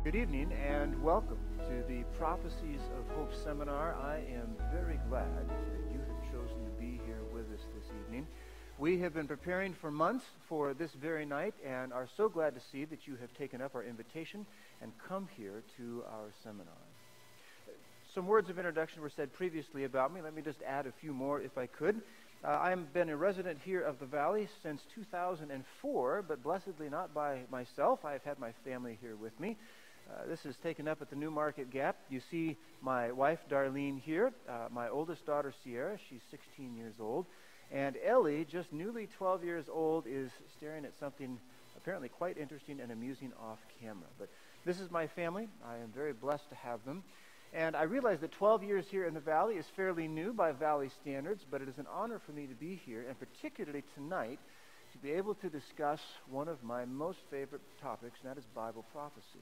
Good evening and welcome to the Prophecies of Hope seminar. I am very glad that you have chosen to be here with us this evening. We have been preparing for months for this very night and are so glad to see that you have taken up our invitation and come here to our seminar. Some words of introduction were said previously about me. Let me just add a few more if I could. I've been a resident here of the Valley since 2004, but blessedly not by myself. I've had my family here with me. This is taken up at the New Market Gap. You see my wife, Darlene, here. My oldest daughter, Sierra, she's 16 years old. And Ellie, just newly 12 years old, is staring at something apparently quite interesting and amusing off camera. But this is my family. I am very blessed to have them. And I realize that 12 years here in the Valley is fairly new by Valley standards, but it is an honor for me to be here, and particularly tonight, to be able to discuss one of my most favorite topics, and that is Bible prophecy.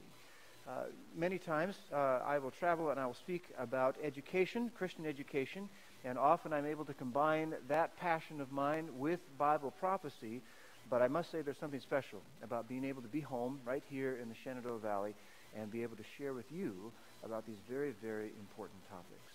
Many times I will travel and I will speak about education, Christian education, and often I'm able to combine that passion of mine with Bible prophecy, but I must say there's something special about being able to be home right here in the Shenandoah Valley and be able to share with you about these very, very important topics.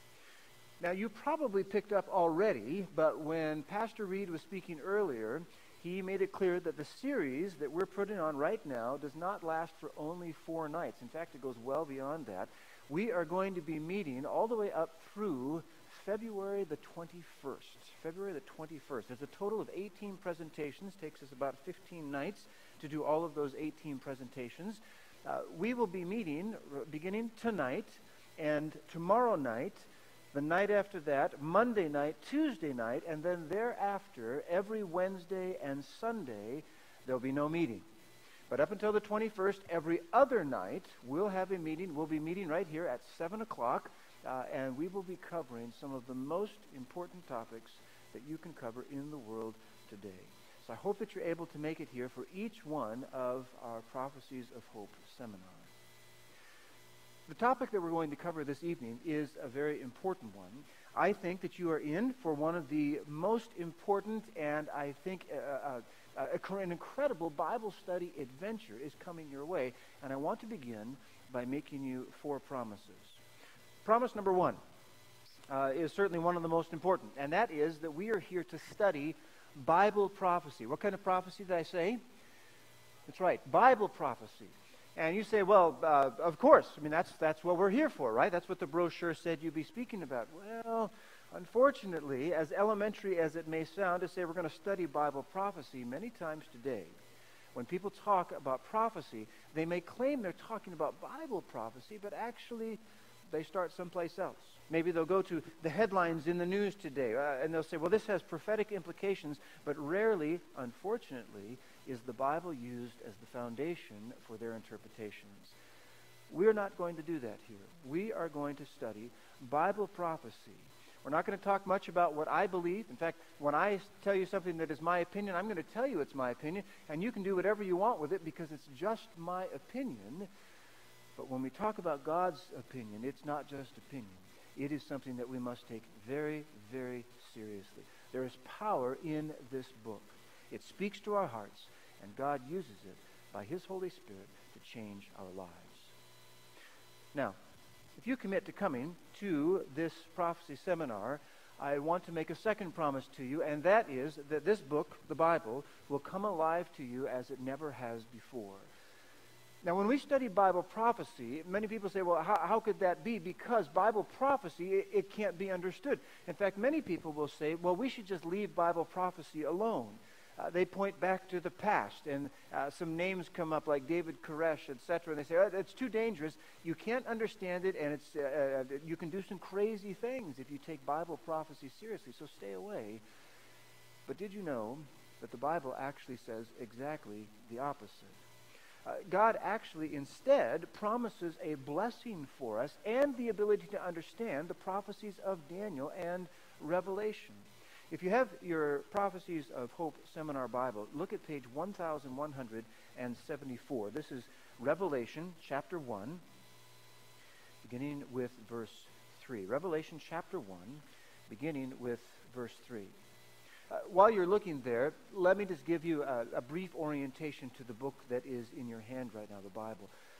Now, you probably picked up already, but when Pastor Reed was speaking earlier, he made it clear that the series that we're putting on right now does not last for only 4 nights. In fact, it goes well beyond that. We are going to be meeting all the way up through February the 21st. February the 21st. There's a total of 18 presentations. It takes us about 15 nights to do all of those 18 presentations. We will be meeting beginning tonight and tomorrow night, the night after that, Monday night, Tuesday night, and then thereafter, every Wednesday and Sunday, there'll be no meeting. But up until the 21st, every other night, we'll have a meeting. We'll be meeting right here at 7 o'clock, and we will be covering some of the most important topics that you can cover in the world today. So I hope that you're able to make it here for each one of our Prophecies of Hope seminars. The topic that we're going to cover this evening is a very important one. I think that you are in for one of the most important and I think an incredible Bible study adventure is coming your way. And I want to begin by making you 4 promises. Promise number 1 is certainly one of the most important, and that is that we are here to study Bible prophecy. What kind of prophecy did I say? That's right, Bible prophecy. And you say, well, of course. I mean, that's what we're here for, right? That's what the brochure said you'd be speaking about. Well, unfortunately, as elementary as it may sound to say we're going to study Bible prophecy, many times today, when people talk about prophecy, they may claim they're talking about Bible prophecy, but actually they start someplace else. Maybe they'll go to the headlines in the news today, and they'll say, well, this has prophetic implications, but rarely, unfortunately, is the Bible used as the foundation for their interpretations. We're not going to do that here. We are going to study Bible prophecy. We're not going to talk much about what I believe. In fact, when I tell you something that is my opinion, I'm going to tell you it's my opinion, and you can do whatever you want with it because it's just my opinion. But when we talk about God's opinion, it's not just opinion. It is something that we must take very, very seriously. There is power in this book. It speaks to our hearts, and God uses it by His Holy Spirit to change our lives. Now, if you commit to coming to this prophecy seminar, I want to make a second promise to you, and that is that this book, the Bible, will come alive to you as it never has before. Now, when we study Bible prophecy, many people say, well, how could that be? Because Bible prophecy, it can't be understood. In fact, many people will say, well, we should just leave Bible prophecy alone. They point back to the past, and some names come up like David Koresh, etc., and they say, oh, it's too dangerous. You can't understand it, and you can do some crazy things if you take Bible prophecy seriously, so stay away. But did you know that the Bible actually says exactly the opposite? God actually instead promises a blessing for us and the ability to understand the prophecies of Daniel and Revelation. If you have your Prophecies of Hope Seminar Bible, look at page 1174. This is Revelation chapter 1, beginning with verse 3. Revelation chapter 1, beginning with verse 3. While you're looking there, let me just give you a brief orientation to the book that is in your hand right now, the Bible.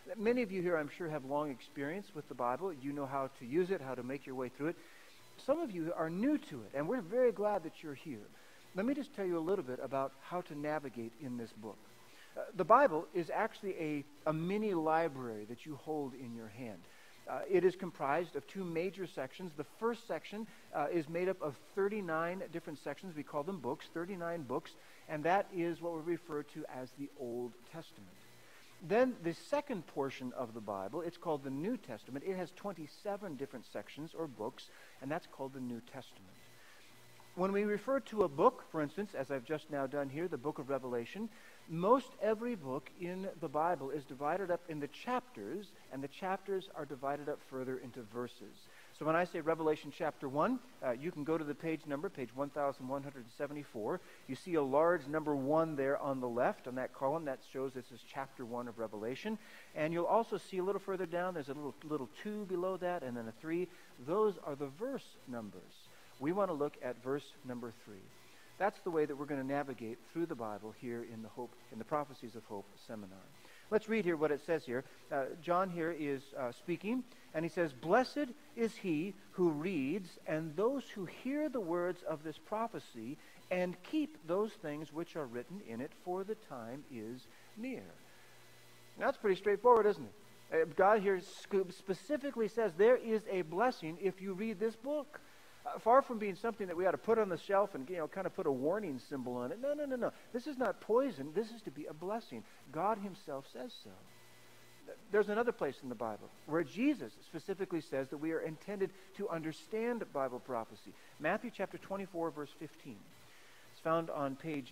Many of you here, I'm sure, have long experience with the Bible. You know how to use it, how to make your way through it. Some of you are new to it, and we're very glad that you're here. Let me just tell you a little bit about how to navigate in this book. The Bible is actually a mini library that you hold in your hand. It is comprised of two major sections. The first section is made up of 39 different sections. We call them books, 39 books, and that is what we refer to as the Old Testament. Then the second portion of the Bible, it's called the New Testament. It has 27 different sections or books, and that's called the New Testament. When we refer to a book, for instance, as I've just now done here, the book of Revelation, most every book in the Bible is divided up into chapters, and the chapters are divided up further into verses. So when I say Revelation chapter 1, you can go to the page number, page 1174. You see a large number 1 there on the left on that column. That shows this is chapter 1 of Revelation. And you'll also see a little further down, there's a little 2 below that, and then a 3. Those are the verse numbers. We want to look at verse number 3. That's the way that we're going to navigate through the Bible here in the Prophecies of Hope seminar. Let's read here what it says here. John here is speaking, and he says, "Blessed is he who reads, and those who hear the words of this prophecy, and keep those things which are written in it, for the time is near." Now, that's pretty straightforward, isn't it? God here specifically says there is a blessing if you read this book. Far from being something that we ought to put on the shelf and kind of put a warning symbol on it. No. This is not poison. This is to be a blessing. God himself says so. There's another place in the Bible where Jesus specifically says that we are intended to understand Bible prophecy. Matthew chapter 24, verse 15. It's found on page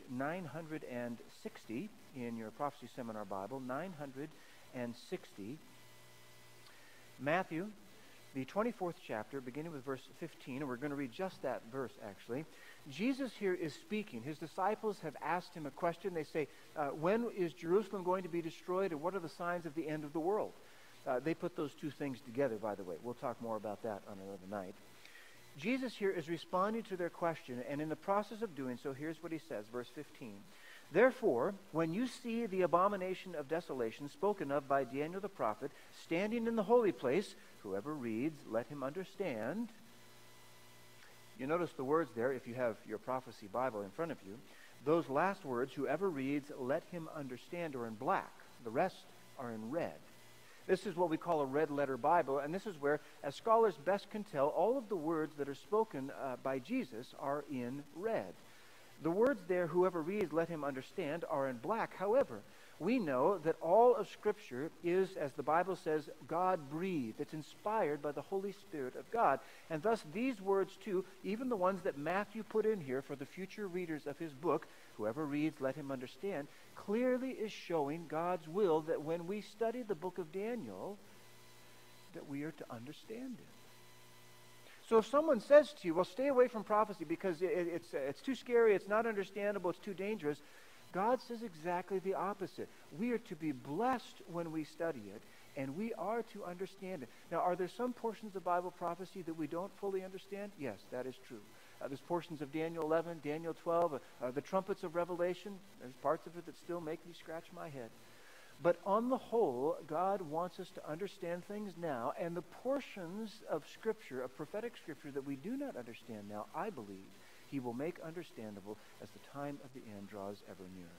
960 in your Prophecy Seminar Bible, 960. Matthew, the 24th chapter, beginning with verse 15, and we're going to read just that verse, actually. Jesus here is speaking. His disciples have asked him a question. They say, when is Jerusalem going to be destroyed, and what are the signs of the end of the world? They put those two things together, by the way. We'll talk more about that on another night. Jesus here is responding to their question, and in the process of doing so, here's what he says, verse 15. "Therefore, when you see the abomination of desolation spoken of by Daniel the prophet standing in the holy place, whoever reads, let him understand." You notice the words there, if you have your prophecy Bible in front of you. Those last words, "whoever reads, let him understand," are in black. The rest are in red. This is what we call a red letter Bible, and this is where, as scholars best can tell, all of the words that are spoken by Jesus are in red. The words there, "whoever reads, let him understand," are in black. However, we know that all of Scripture is, as the Bible says, God-breathed. It's inspired by the Holy Spirit of God. And thus these words too, even the ones that Matthew put in here for the future readers of his book, "whoever reads, let him understand," clearly is showing God's will that when we study the book of Daniel, that we are to understand it. So if someone says to you, "well, stay away from prophecy because it's too scary, it's not understandable, it's too dangerous," God says exactly the opposite. We are to be blessed when we study it, and we are to understand it. Now, are there some portions of Bible prophecy that we don't fully understand? Yes, that is true. There's portions of Daniel 11, Daniel 12, the trumpets of Revelation. There's parts of it that still make me scratch my head. But on the whole, God wants us to understand things now, and the portions of Scripture, of prophetic Scripture, that we do not understand now, I believe, he will make understandable as the time of the end draws ever nearer.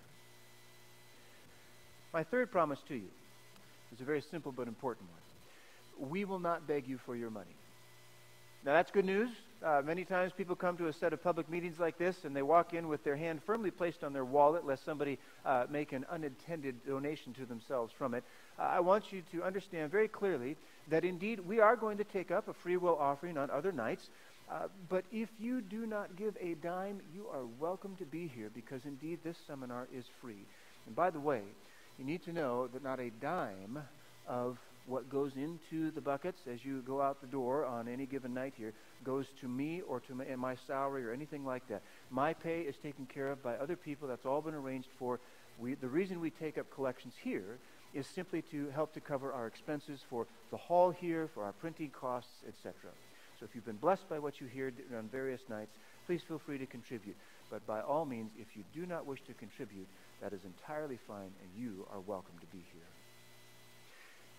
My third promise to you is a very simple but important one. We will not beg you for your money. Now, that's good news. Many times people come to a set of public meetings like this, and they walk in with their hand firmly placed on their wallet, lest somebody make an unintended donation to themselves from it. I want you to understand very clearly that indeed we are going to take up a free will offering on other nights. But if you do not give a dime, you are welcome to be here, because indeed this seminar is free. And by the way, you need to know that not a dime of what goes into the buckets as you go out the door on any given night here goes to me or to my salary or anything like that. My pay is taken care of by other people. That's all been arranged for. The reason we take up collections here is simply to help to cover our expenses for the hall here, for our printing costs, etc. So if you've been blessed by what you hear on various nights, please feel free to contribute. But by all means, if you do not wish to contribute, that is entirely fine, and you are welcome to be here.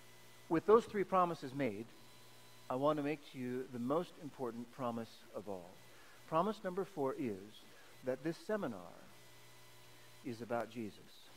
with those three promises made, I want to make to you the most important promise of all. Promise number 4 is that this seminar is about Jesus.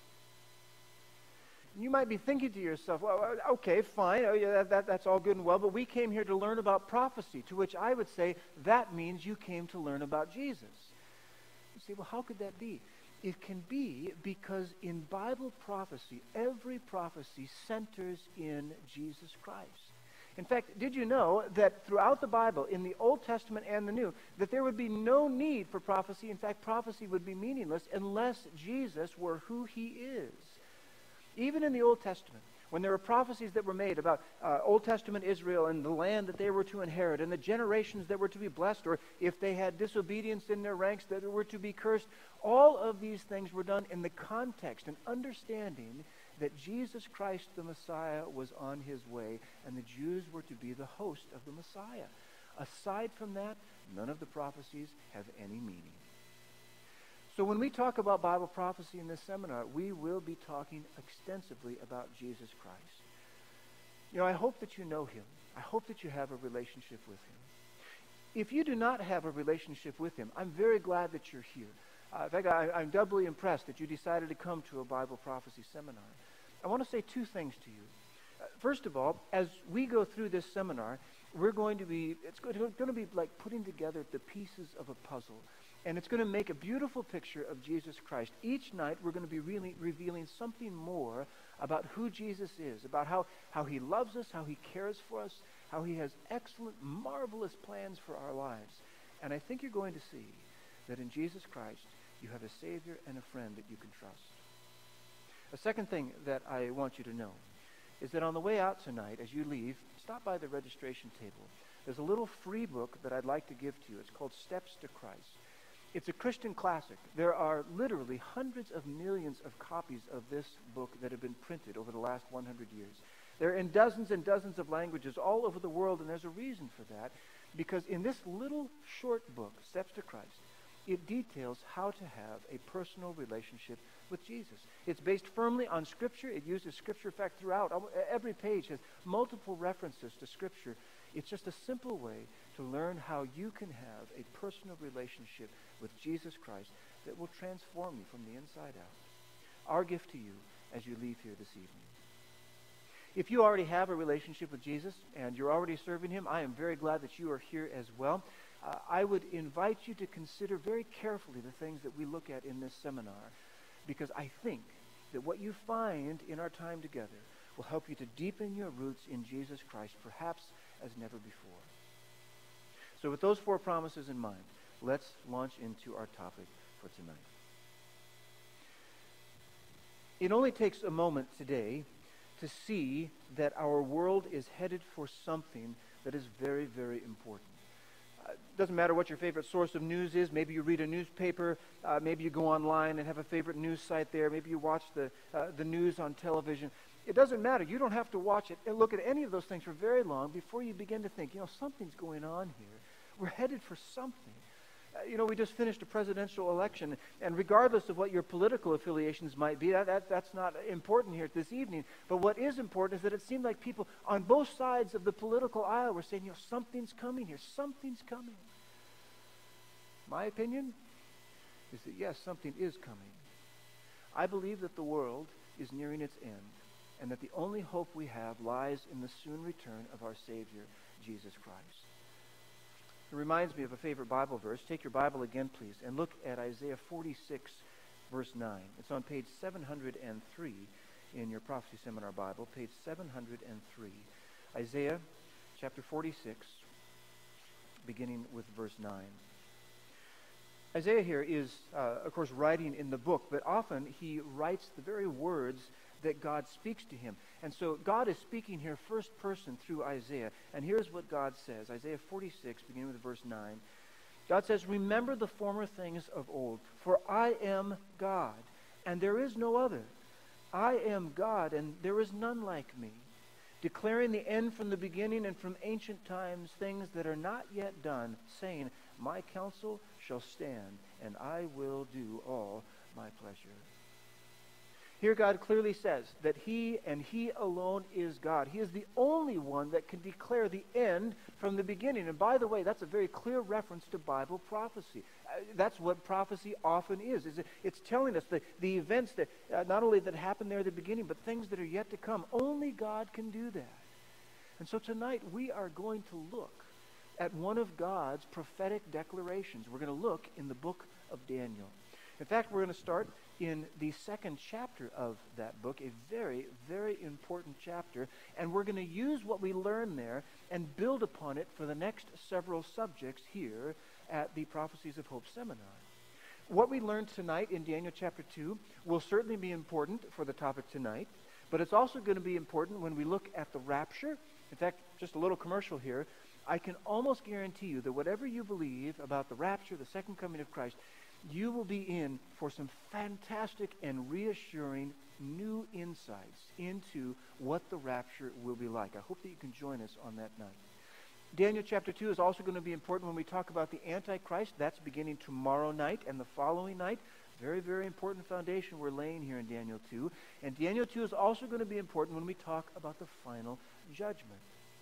You might be thinking to yourself, well, okay, fine, oh, yeah, that's all good and well, but we came here to learn about prophecy, to which I would say that means you came to learn about Jesus. You say, well, how could that be? It can be because in Bible prophecy, every prophecy centers in Jesus Christ. In fact, did you know that throughout the Bible, in the Old Testament and the New, that there would be no need for prophecy? In fact, prophecy would be meaningless unless Jesus were who he is. Even in the Old Testament, when there were prophecies that were made about Old Testament Israel and the land that they were to inherit and the generations that were to be blessed, or if they had disobedience in their ranks that were to be cursed, all of these things were done in the context and understanding that Jesus Christ the Messiah was on his way and the Jews were to be the host of the Messiah. Aside from that, none of the prophecies have any meaning. So when we talk about Bible prophecy in this seminar, we will be talking extensively about Jesus Christ. You know, I hope that you know him. I hope that you have a relationship with him. If you do not have a relationship with him, I'm very glad that you're here. In fact, I'm doubly impressed that you decided to come to a Bible prophecy seminar. I want to say 2 things to you. First of all, as we go through this seminar, it's going to be like putting together the pieces of a puzzle. And it's going to make a beautiful picture of Jesus Christ. Each night we're going to be really revealing something more about who Jesus is, about how he loves us, how he cares for us, how he has excellent, marvelous plans for our lives. And I think you're going to see that in Jesus Christ you have a Savior and a friend that you can trust. A second thing that I want you to know is that on the way out tonight, as you leave, stop by the registration table. There's a little free book that I'd like to give to you. It's called Steps to Christ. It's a Christian classic. There are literally hundreds of millions of copies of this book that have been printed over the last 100 years. They're in dozens and dozens of languages all over the world, and there's a reason for that, because in this little short book, Steps to Christ, it details how to have a personal relationship with Jesus. It's based firmly on Scripture. It uses Scripture. In fact, throughout, every page has multiple references to Scripture. It's just a simple way to learn how you can have a personal relationship with Jesus Christ that will transform you from the inside out. Our gift to you as you leave here this evening. If you already have a relationship with Jesus and you're already serving him, I am very glad that you are here as well. I would invite you to consider very carefully the things that we look at in this seminar, because I think that what you find in our time together will help you to deepen your roots in Jesus Christ, perhaps as never before. So with those 4 promises in mind, let's launch into our topic for tonight. It only takes a moment today to see that our world is headed for something that is very, very important. Doesn't matter what your favorite source of news is. Maybe you read a newspaper. Maybe you go online and have a favorite news site there. Maybe you watch the news on television. It doesn't matter. You don't have to watch it and look at any of those things for very long before you begin to think, something's going on here. We're headed for something. We just finished a presidential election, and regardless of what your political affiliations might be, that's not important here this evening. But what is important is that it seemed like people on both sides of the political aisle were saying, something's coming here. Something's coming. My opinion is that, yes, something is coming. I believe that the world is nearing its end, and that the only hope we have lies in the soon return of our Savior, Jesus Christ. It reminds me of a favorite Bible verse. Take your Bible again, please, and look at Isaiah 46, verse 9. It's on page 703 in your Prophecy Seminar Bible, page 703. Isaiah chapter 46, beginning with verse 9. Isaiah here is, of course, writing in the book, but often he writes the very words that God speaks to him. And so God is speaking here first person through Isaiah. And here's what God says. Isaiah 46, beginning with verse 9. God says, "Remember the former things of old, for I am God, and there is no other. I am God, and there is none like me, declaring the end from the beginning and from ancient times things that are not yet done, saying, my counsel shall stand, and I will do all my pleasure." Here God clearly says that he and he alone is God. He is the only one that can declare the end from the beginning. And by the way, that's a very clear reference to Bible prophecy. That's what prophecy often is. It's telling us the events that not only that happened there at the beginning, but things that are yet to come. Only God can do that. And so tonight we are going to look at one of God's prophetic declarations. We're going to look in the book of Daniel. In fact, we're going to start in the second chapter of that book, a very, very important chapter, and we're going to use what we learn there and build upon it for the next several subjects here at the Prophecies of Hope Seminar. What we learned tonight in Daniel chapter 2 will certainly be important for the topic tonight, but it's also going to be important when we look at the rapture. In fact, just a little commercial here, I can almost guarantee you that whatever you believe about the rapture, the second coming of Christ, you will be in for some fantastic and reassuring new insights into what the rapture will be like. I hope that you can join us on that night. Daniel chapter 2 is also going to be important when we talk about the Antichrist. That's beginning tomorrow night and the following night. Very, very important foundation we're laying here in Daniel 2. And Daniel 2 is also going to be important when we talk about the final judgment.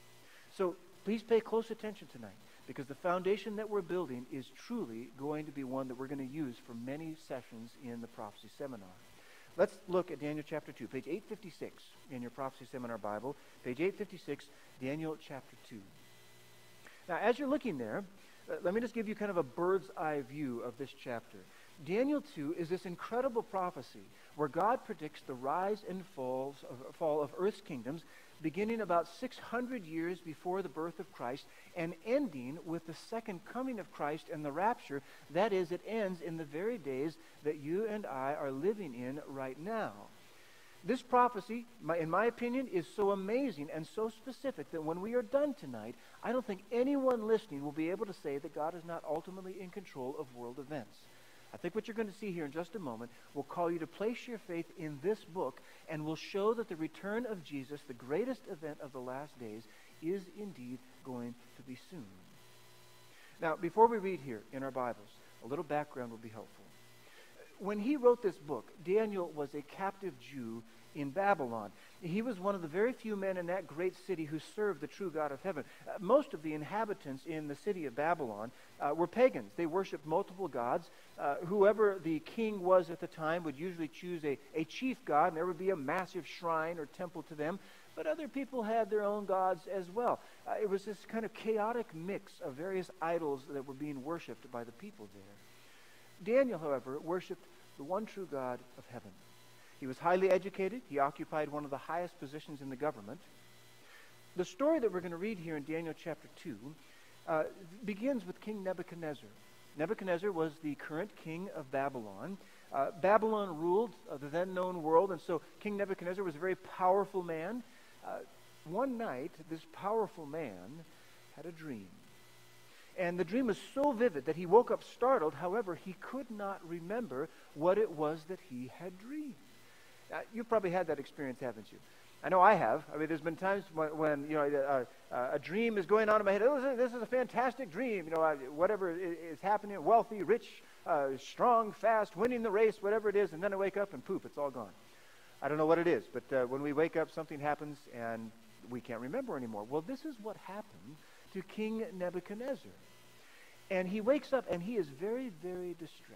So please pay close attention tonight, because the foundation that we're building is truly going to be one that we're going to use for many sessions in the Prophecy Seminar. Let's look at Daniel chapter 2, page 856 in your Prophecy Seminar Bible. Page 856, Daniel chapter 2. Now, as you're looking there, let me just give you kind of a bird's eye view of this chapter. Daniel 2 is this incredible prophecy where God predicts the rise and fall of earth's kingdoms, beginning about 600 years before the birth of Christ and ending with the second coming of Christ and the rapture. That is, it ends in the very days that you and I are living in right now. This prophecy, in my opinion, is so amazing and so specific that when we are done tonight, I don't think anyone listening will be able to say that God is not ultimately in control of world events. I think what you're going to see here in just a moment will call you to place your faith in this book and will show that the return of Jesus, the greatest event of the last days, is indeed going to be soon. Now, before we read here in our Bibles, a little background will be helpful. When he wrote this book, Daniel was a captive Jew in Babylon. He was one of the very few men in that great city who served the true God of heaven. Most of the inhabitants in the city of Babylon were pagans. They worshipped multiple gods. Whoever the king was at the time would usually choose a chief god, and there would be a massive shrine or temple to them. But other people had their own gods as well. It was this kind of chaotic mix of various idols that were being worshipped by the people there. Daniel, however, worshipped the one true God of heaven. He was highly educated. He occupied one of the highest positions in the government. The story that we're going to read here in Daniel chapter 2 begins with King Nebuchadnezzar. Nebuchadnezzar was the current king of Babylon. Babylon ruled the then known world, and so King Nebuchadnezzar was a very powerful man. One night, this powerful man had a dream. And the dream was so vivid that he woke up startled. However, he could not remember what it was that he had dreamed. You've probably had that experience, haven't you? I know I have. I mean, there's been times when a dream is going on in my head. Oh, this is a fantastic dream. Whatever is happening, wealthy, rich, strong, fast, winning the race, whatever it is, and then I wake up and poof, it's all gone. I don't know what it is, but when we wake up, something happens and we can't remember anymore. Well, this is what happened to King Nebuchadnezzar. And he wakes up and he is very, very distressed.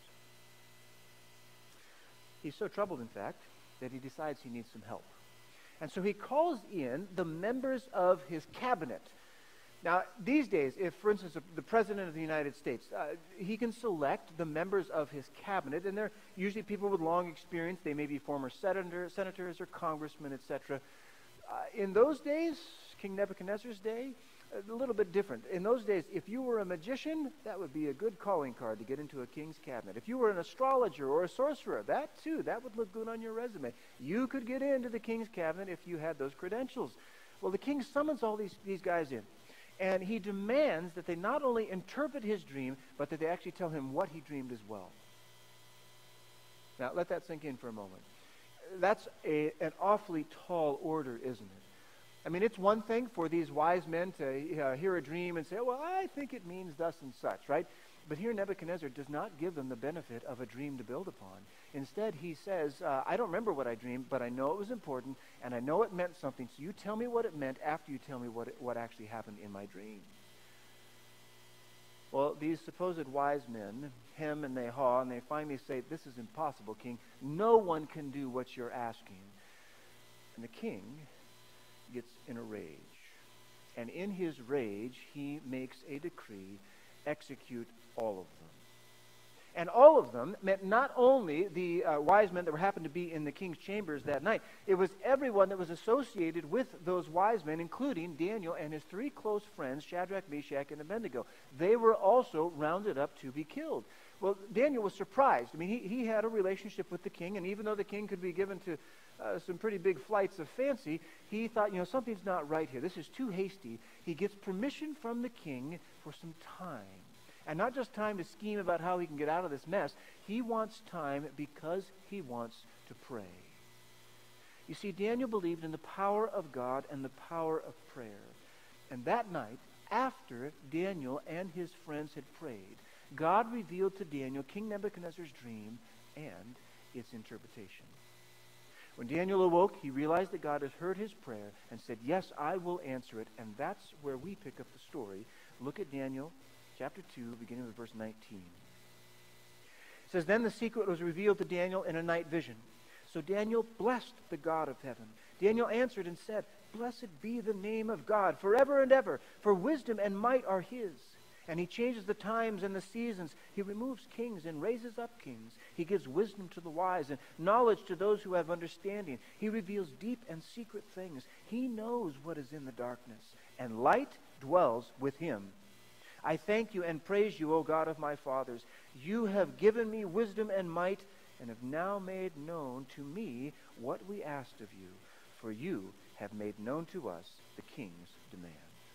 He's so troubled, in fact, that he decides he needs some help. And so he calls in the members of his cabinet. Now, these days, if, for instance, the President of the United States, he can select the members of his cabinet, and they're usually people with long experience. They may be former senators or congressmen, etc. In those days, King Nebuchadnezzar's day, a little bit different. In those days, if you were a magician, that would be a good calling card to get into a king's cabinet. If you were an astrologer or a sorcerer, that too, that would look good on your resume. You could get into the king's cabinet if you had those credentials. Well, the king summons all these guys in, and he demands that they not only interpret his dream, but that they actually tell him what he dreamed as well. Now, let that sink in for a moment. That's an awfully tall order, isn't it? I mean, it's one thing for these wise men to hear a dream and say, well, I think it means thus and such, right? But here Nebuchadnezzar does not give them the benefit of a dream to build upon. Instead, he says, I don't remember what I dreamed, but I know it was important, and I know it meant something. So you tell me what it meant after you tell me what actually happened in my dream. Well, these supposed wise men hem and they haw, and they finally say, this is impossible, king. No one can do what you're asking. And the king gets in a rage. And in his rage, he makes a decree, execute all of them. And all of them meant not only the wise men that happened to be in the king's chambers that night. It was everyone that was associated with those wise men, including Daniel and his three close friends, Shadrach, Meshach, and Abednego. They were also rounded up to be killed. Well, Daniel was surprised. I mean, he had a relationship with the king, and even though the king could be given to some pretty big flights of fancy, he thought, something's not right here. This is too hasty. He gets permission from the king for some time. And not just time to scheme about how he can get out of this mess. He wants time because he wants to pray. You see, Daniel believed in the power of God and the power of prayer. And that night, after Daniel and his friends had prayed, God revealed to Daniel King Nebuchadnezzar's dream and its interpretation. When Daniel awoke, he realized that God had heard his prayer and said, yes, I will answer it. And that's where we pick up the story. Look at Daniel chapter 2, beginning with verse 19. It says, then the secret was revealed to Daniel in a night vision. So Daniel blessed the God of heaven. Daniel answered and said, blessed be the name of God forever and ever, for wisdom and might are his. And he changes the times and the seasons. He removes kings and raises up kings. He gives wisdom to the wise and knowledge to those who have understanding. He reveals deep and secret things. He knows what is in the darkness, and light dwells with him. I thank you and praise you, O God of my fathers. You have given me wisdom and might, and have now made known to me what we asked of you. For you have made known to us the king's demand.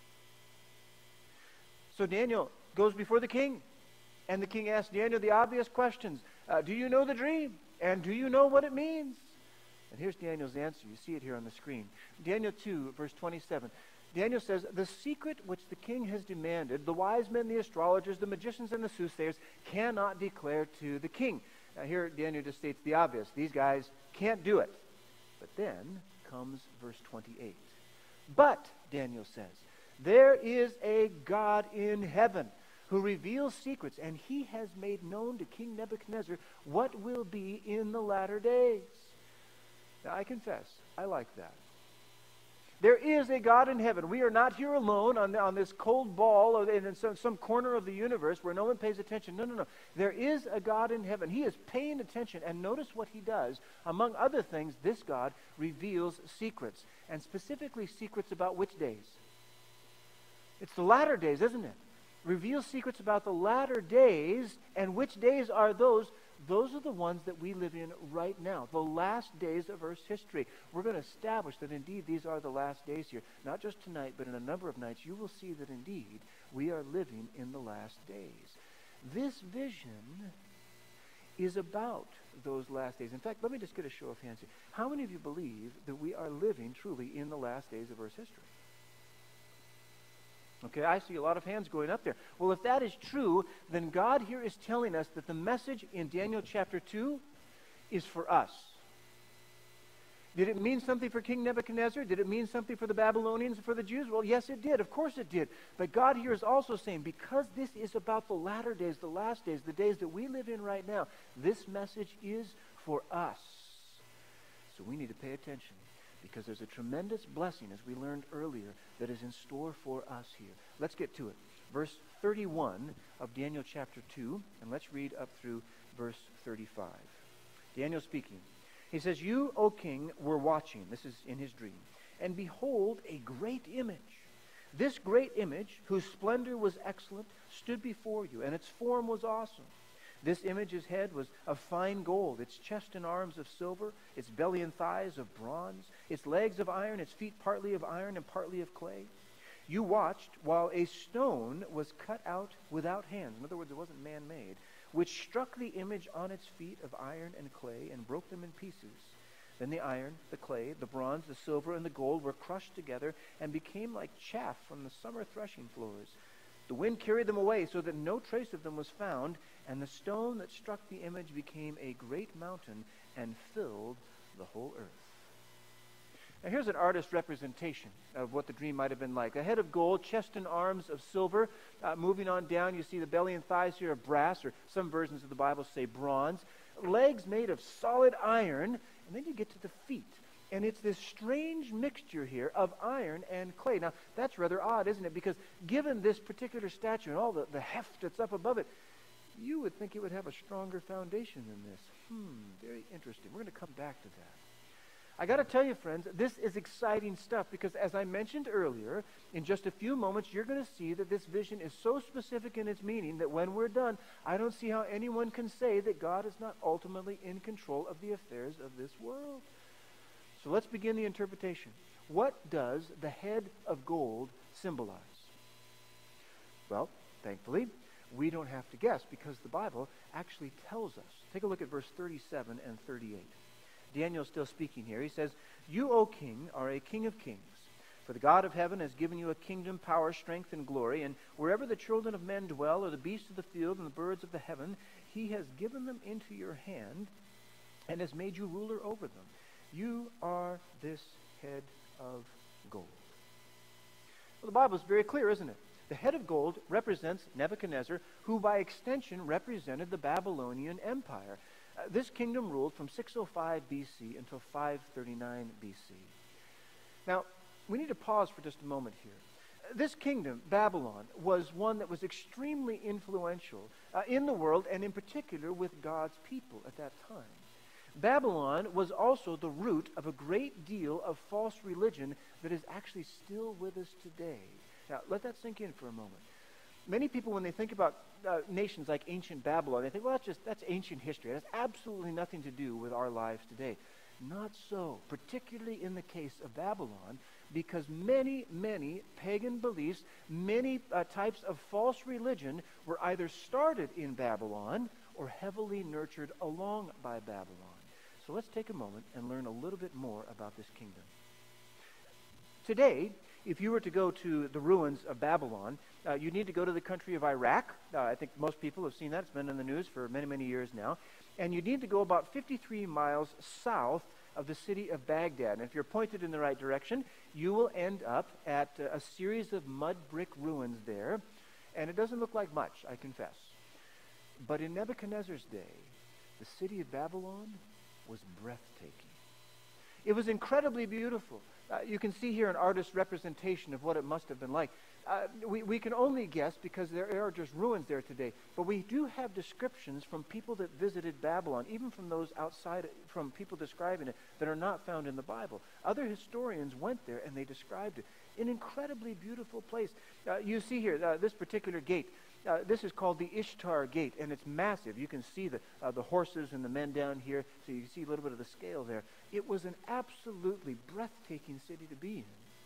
So Daniel goes before the king, and the king asks Daniel the obvious questions. Do you know the dream? And do you know what it means? And here's Daniel's answer. You see it here on the screen. Daniel 2, verse 27. Daniel says, the secret which the king has demanded, the wise men, the astrologers, the magicians, and the soothsayers cannot declare to the king. Now here Daniel just states the obvious. These guys can't do it. But then comes verse 28. But, Daniel says, there is a God in heaven who reveals secrets, and he has made known to King Nebuchadnezzar what will be in the latter days. Now I confess, I like that. There is a God in heaven. We are not here alone on this cold ball or in some corner of the universe where no one pays attention. No. There is a God in heaven. He is paying attention, and notice what he does. Among other things, this God reveals secrets, and specifically secrets about which days? It's the latter days, isn't it? Reveals secrets about the latter days, and which days are those? Those are the ones that we live in right now, the last days of Earth's history. We're going to establish that indeed these are the last days here. Not just tonight, but in a number of nights, you will see that indeed we are living in the last days. This vision is about those last days. In fact, let me just get a show of hands here. How many of you believe that we are living truly in the last days of Earth's history? Okay, I see a lot of hands going up there. Well, if that is true, then God here is telling us that the message in Daniel chapter 2 is for us. Did it mean something for King Nebuchadnezzar? Did it mean something for the Babylonians and for the Jews? Well, yes, it did. Of course it did. But God here is also saying, because this is about the latter days, the last days, the days that we live in right now, this message is for us. So we need to pay attention, because there's a tremendous blessing, as we learned earlier, that is in store for us here. Let's get to it. Verse 31 of Daniel chapter 2, and let's read up through verse 35. Daniel speaking. He says, you, O king, were watching. This is in his dream. And behold, a great image. This great image, whose splendor was excellent, stood before you, and its form was awesome. This image's head was of fine gold, its chest and arms of silver, its belly and thighs of bronze, its legs of iron, its feet partly of iron and partly of clay. You watched while a stone was cut out without hands. In other words, it wasn't man-made, which struck the image on its feet of iron and clay and broke them in pieces. Then the iron, the clay, the bronze, the silver, and the gold were crushed together and became like chaff from the summer threshing floors. The wind carried them away so that no trace of them was found, and the stone that struck the image became a great mountain and filled the whole earth. Now here's an artist's representation of what the dream might have been like. A head of gold, chest and arms of silver. Moving on down, you see the belly and thighs here of brass, or some versions of the Bible say bronze. Legs made of solid iron, and then you get to the feet. And it's this strange mixture here of iron and clay. Now, that's rather odd, isn't it? Because given this particular statue and all the heft that's up above it, you would think it would have a stronger foundation than this. Very interesting. We're going to come back to that. I got to tell you, friends, this is exciting stuff because, as I mentioned earlier, in just a few moments, you're going to see that this vision is so specific in its meaning that when we're done, I don't see how anyone can say that God is not ultimately in control of the affairs of this world. So let's begin the interpretation. What does the head of gold symbolize? Well, thankfully, we don't have to guess because the Bible actually tells us. Take a look at verse 37 and 38. Daniel's still speaking here. He says, "You, O king, are a king of kings. For the God of heaven has given you a kingdom, power, strength, and glory. And wherever the children of men dwell, or the beasts of the field and the birds of the heaven, he has given them into your hand and has made you ruler over them. You are this head of gold." Well, the Bible is very clear, isn't it? The head of gold represents Nebuchadnezzar, who by extension represented the Babylonian Empire. This kingdom ruled from 605 BC until 539 BC. Now, we need to pause for just a moment here. This kingdom, Babylon, was one that was extremely influential in the world, and in particular with God's people at that time. Babylon was also the root of a great deal of false religion that is actually still with us today. Now, let that sink in for a moment. Many people, when they think about nations like ancient Babylon, they think, well, that's ancient history. It has absolutely nothing to do with our lives today. Not so, particularly in the case of Babylon, because many, many pagan beliefs, many types of false religion were either started in Babylon or heavily nurtured along by Babylon. So let's take a moment and learn a little bit more about this kingdom. Today, if you were to go to the ruins of Babylon, you need to go to the country of Iraq. I think most people have seen that. It's been in the news for many, many years now. And you need to go about 53 miles south of the city of Baghdad. And if you're pointed in the right direction, you will end up at a series of mud brick ruins there. And it doesn't look like much, I confess. But in Nebuchadnezzar's day, the city of Babylon was breathtaking. It was incredibly beautiful. You can see here an artist's representation of what it must have been like. We can only guess because there are just ruins there today. But we do have descriptions from people that visited Babylon, even from those outside, from people describing it, that are not found in the Bible. Other historians went there and they described it. An incredibly beautiful place. You see here, this particular gate. This is called the Ishtar Gate, and it's massive. You can see the horses and the men down here, so you see a little bit of the scale there. It was an absolutely breathtaking city to be in.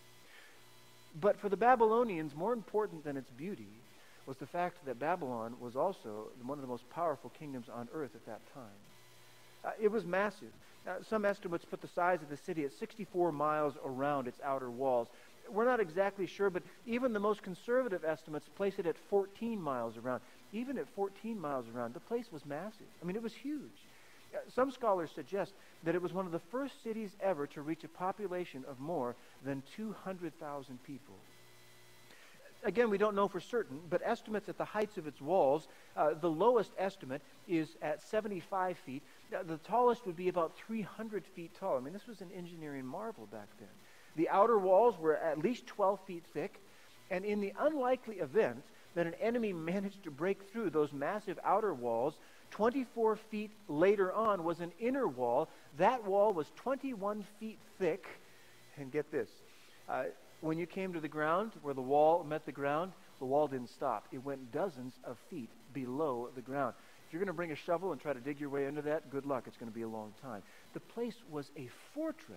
But for the Babylonians, more important than its beauty was the fact that Babylon was also one of the most powerful kingdoms on earth at that time. It was massive. Some estimates put the size of the city at 64 miles around its outer walls. We're not exactly sure, but even the most conservative estimates place it at 14 miles around. Even at 14 miles around, the place was massive. I mean, it was huge. Some scholars suggest that it was one of the first cities ever to reach a population of more than 200,000 people. Again, we don't know for certain, but estimates at the heights of its walls, the lowest estimate is at 75 feet. The tallest would be about 300 feet tall. I mean, this was an engineering marvel back then. The outer walls were at least 12 feet thick, and in the unlikely event that an enemy managed to break through those massive outer walls, 24 feet later on was an inner wall. That wall was 21 feet thick, and get this, when you came to the ground, where the wall met the ground, the wall didn't stop. It went dozens of feet below the ground. If you're going to bring a shovel and try to dig your way into that, good luck. It's going to be a long time. The place was a fortress.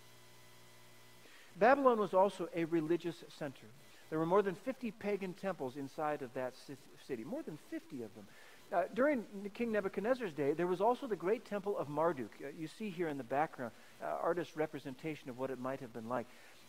Babylon was also a religious center. There were more than 50 pagan temples inside of that city, more than 50 of them. During King Nebuchadnezzar's day, there was also the great temple of Marduk. You see here in the background, artist's representation of what it might have been like.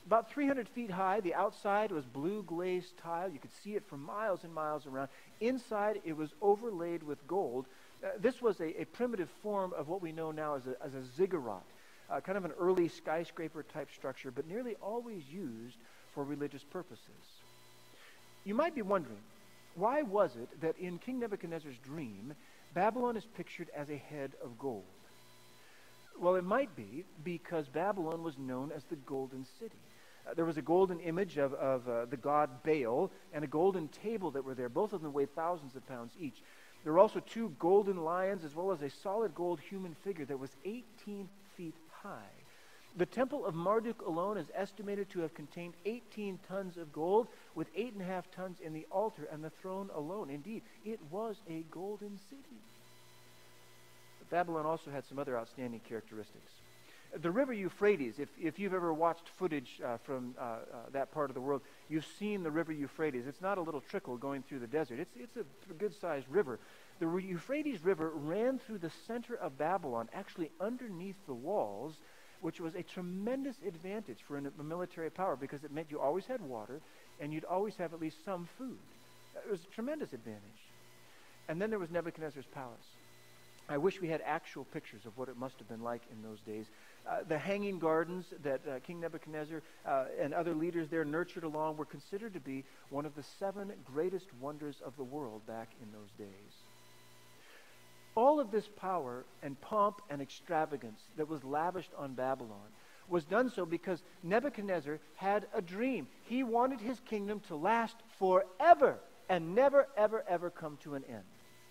About 300 feet high. The outside was blue glazed tile. You could see it for miles and miles around. Inside, it was overlaid with gold. This was a primitive form of what we know now as a ziggurat, kind of an early skyscraper type structure, but nearly always used for religious purposes. You might be wondering, why was it that in King Nebuchadnezzar's dream, Babylon is pictured as a head of gold? Well, it might be because Babylon was known as the Golden City. There was a golden image of the god Baal and a golden table that were there. Both of them weighed thousands of pounds each. There were also 2 golden lions as well as a solid gold human figure that was 18 feet high. The temple of Marduk alone is estimated to have contained 18 tons of gold, with 8.5 tons in the altar and the throne alone. Indeed, it was a golden city. But Babylon also had some other outstanding characteristics. The river Euphrates, if you've ever watched footage from that part of the world, you've seen the river Euphrates. It's not a little trickle going through the desert. It's a good-sized river. The Euphrates River ran through the center of Babylon, actually underneath the walls, which was a tremendous advantage for a military power because it meant you always had water and you'd always have at least some food. It was a tremendous advantage. And then there was Nebuchadnezzar's palace. I wish we had actual pictures of what it must have been like in those days. The hanging gardens that King Nebuchadnezzar and other leaders there nurtured along were considered to be one of the 7 greatest wonders of the world back in those days. All of this power and pomp and extravagance that was lavished on Babylon was done so because Nebuchadnezzar had a dream. He wanted his kingdom to last forever and never, ever, ever come to an end.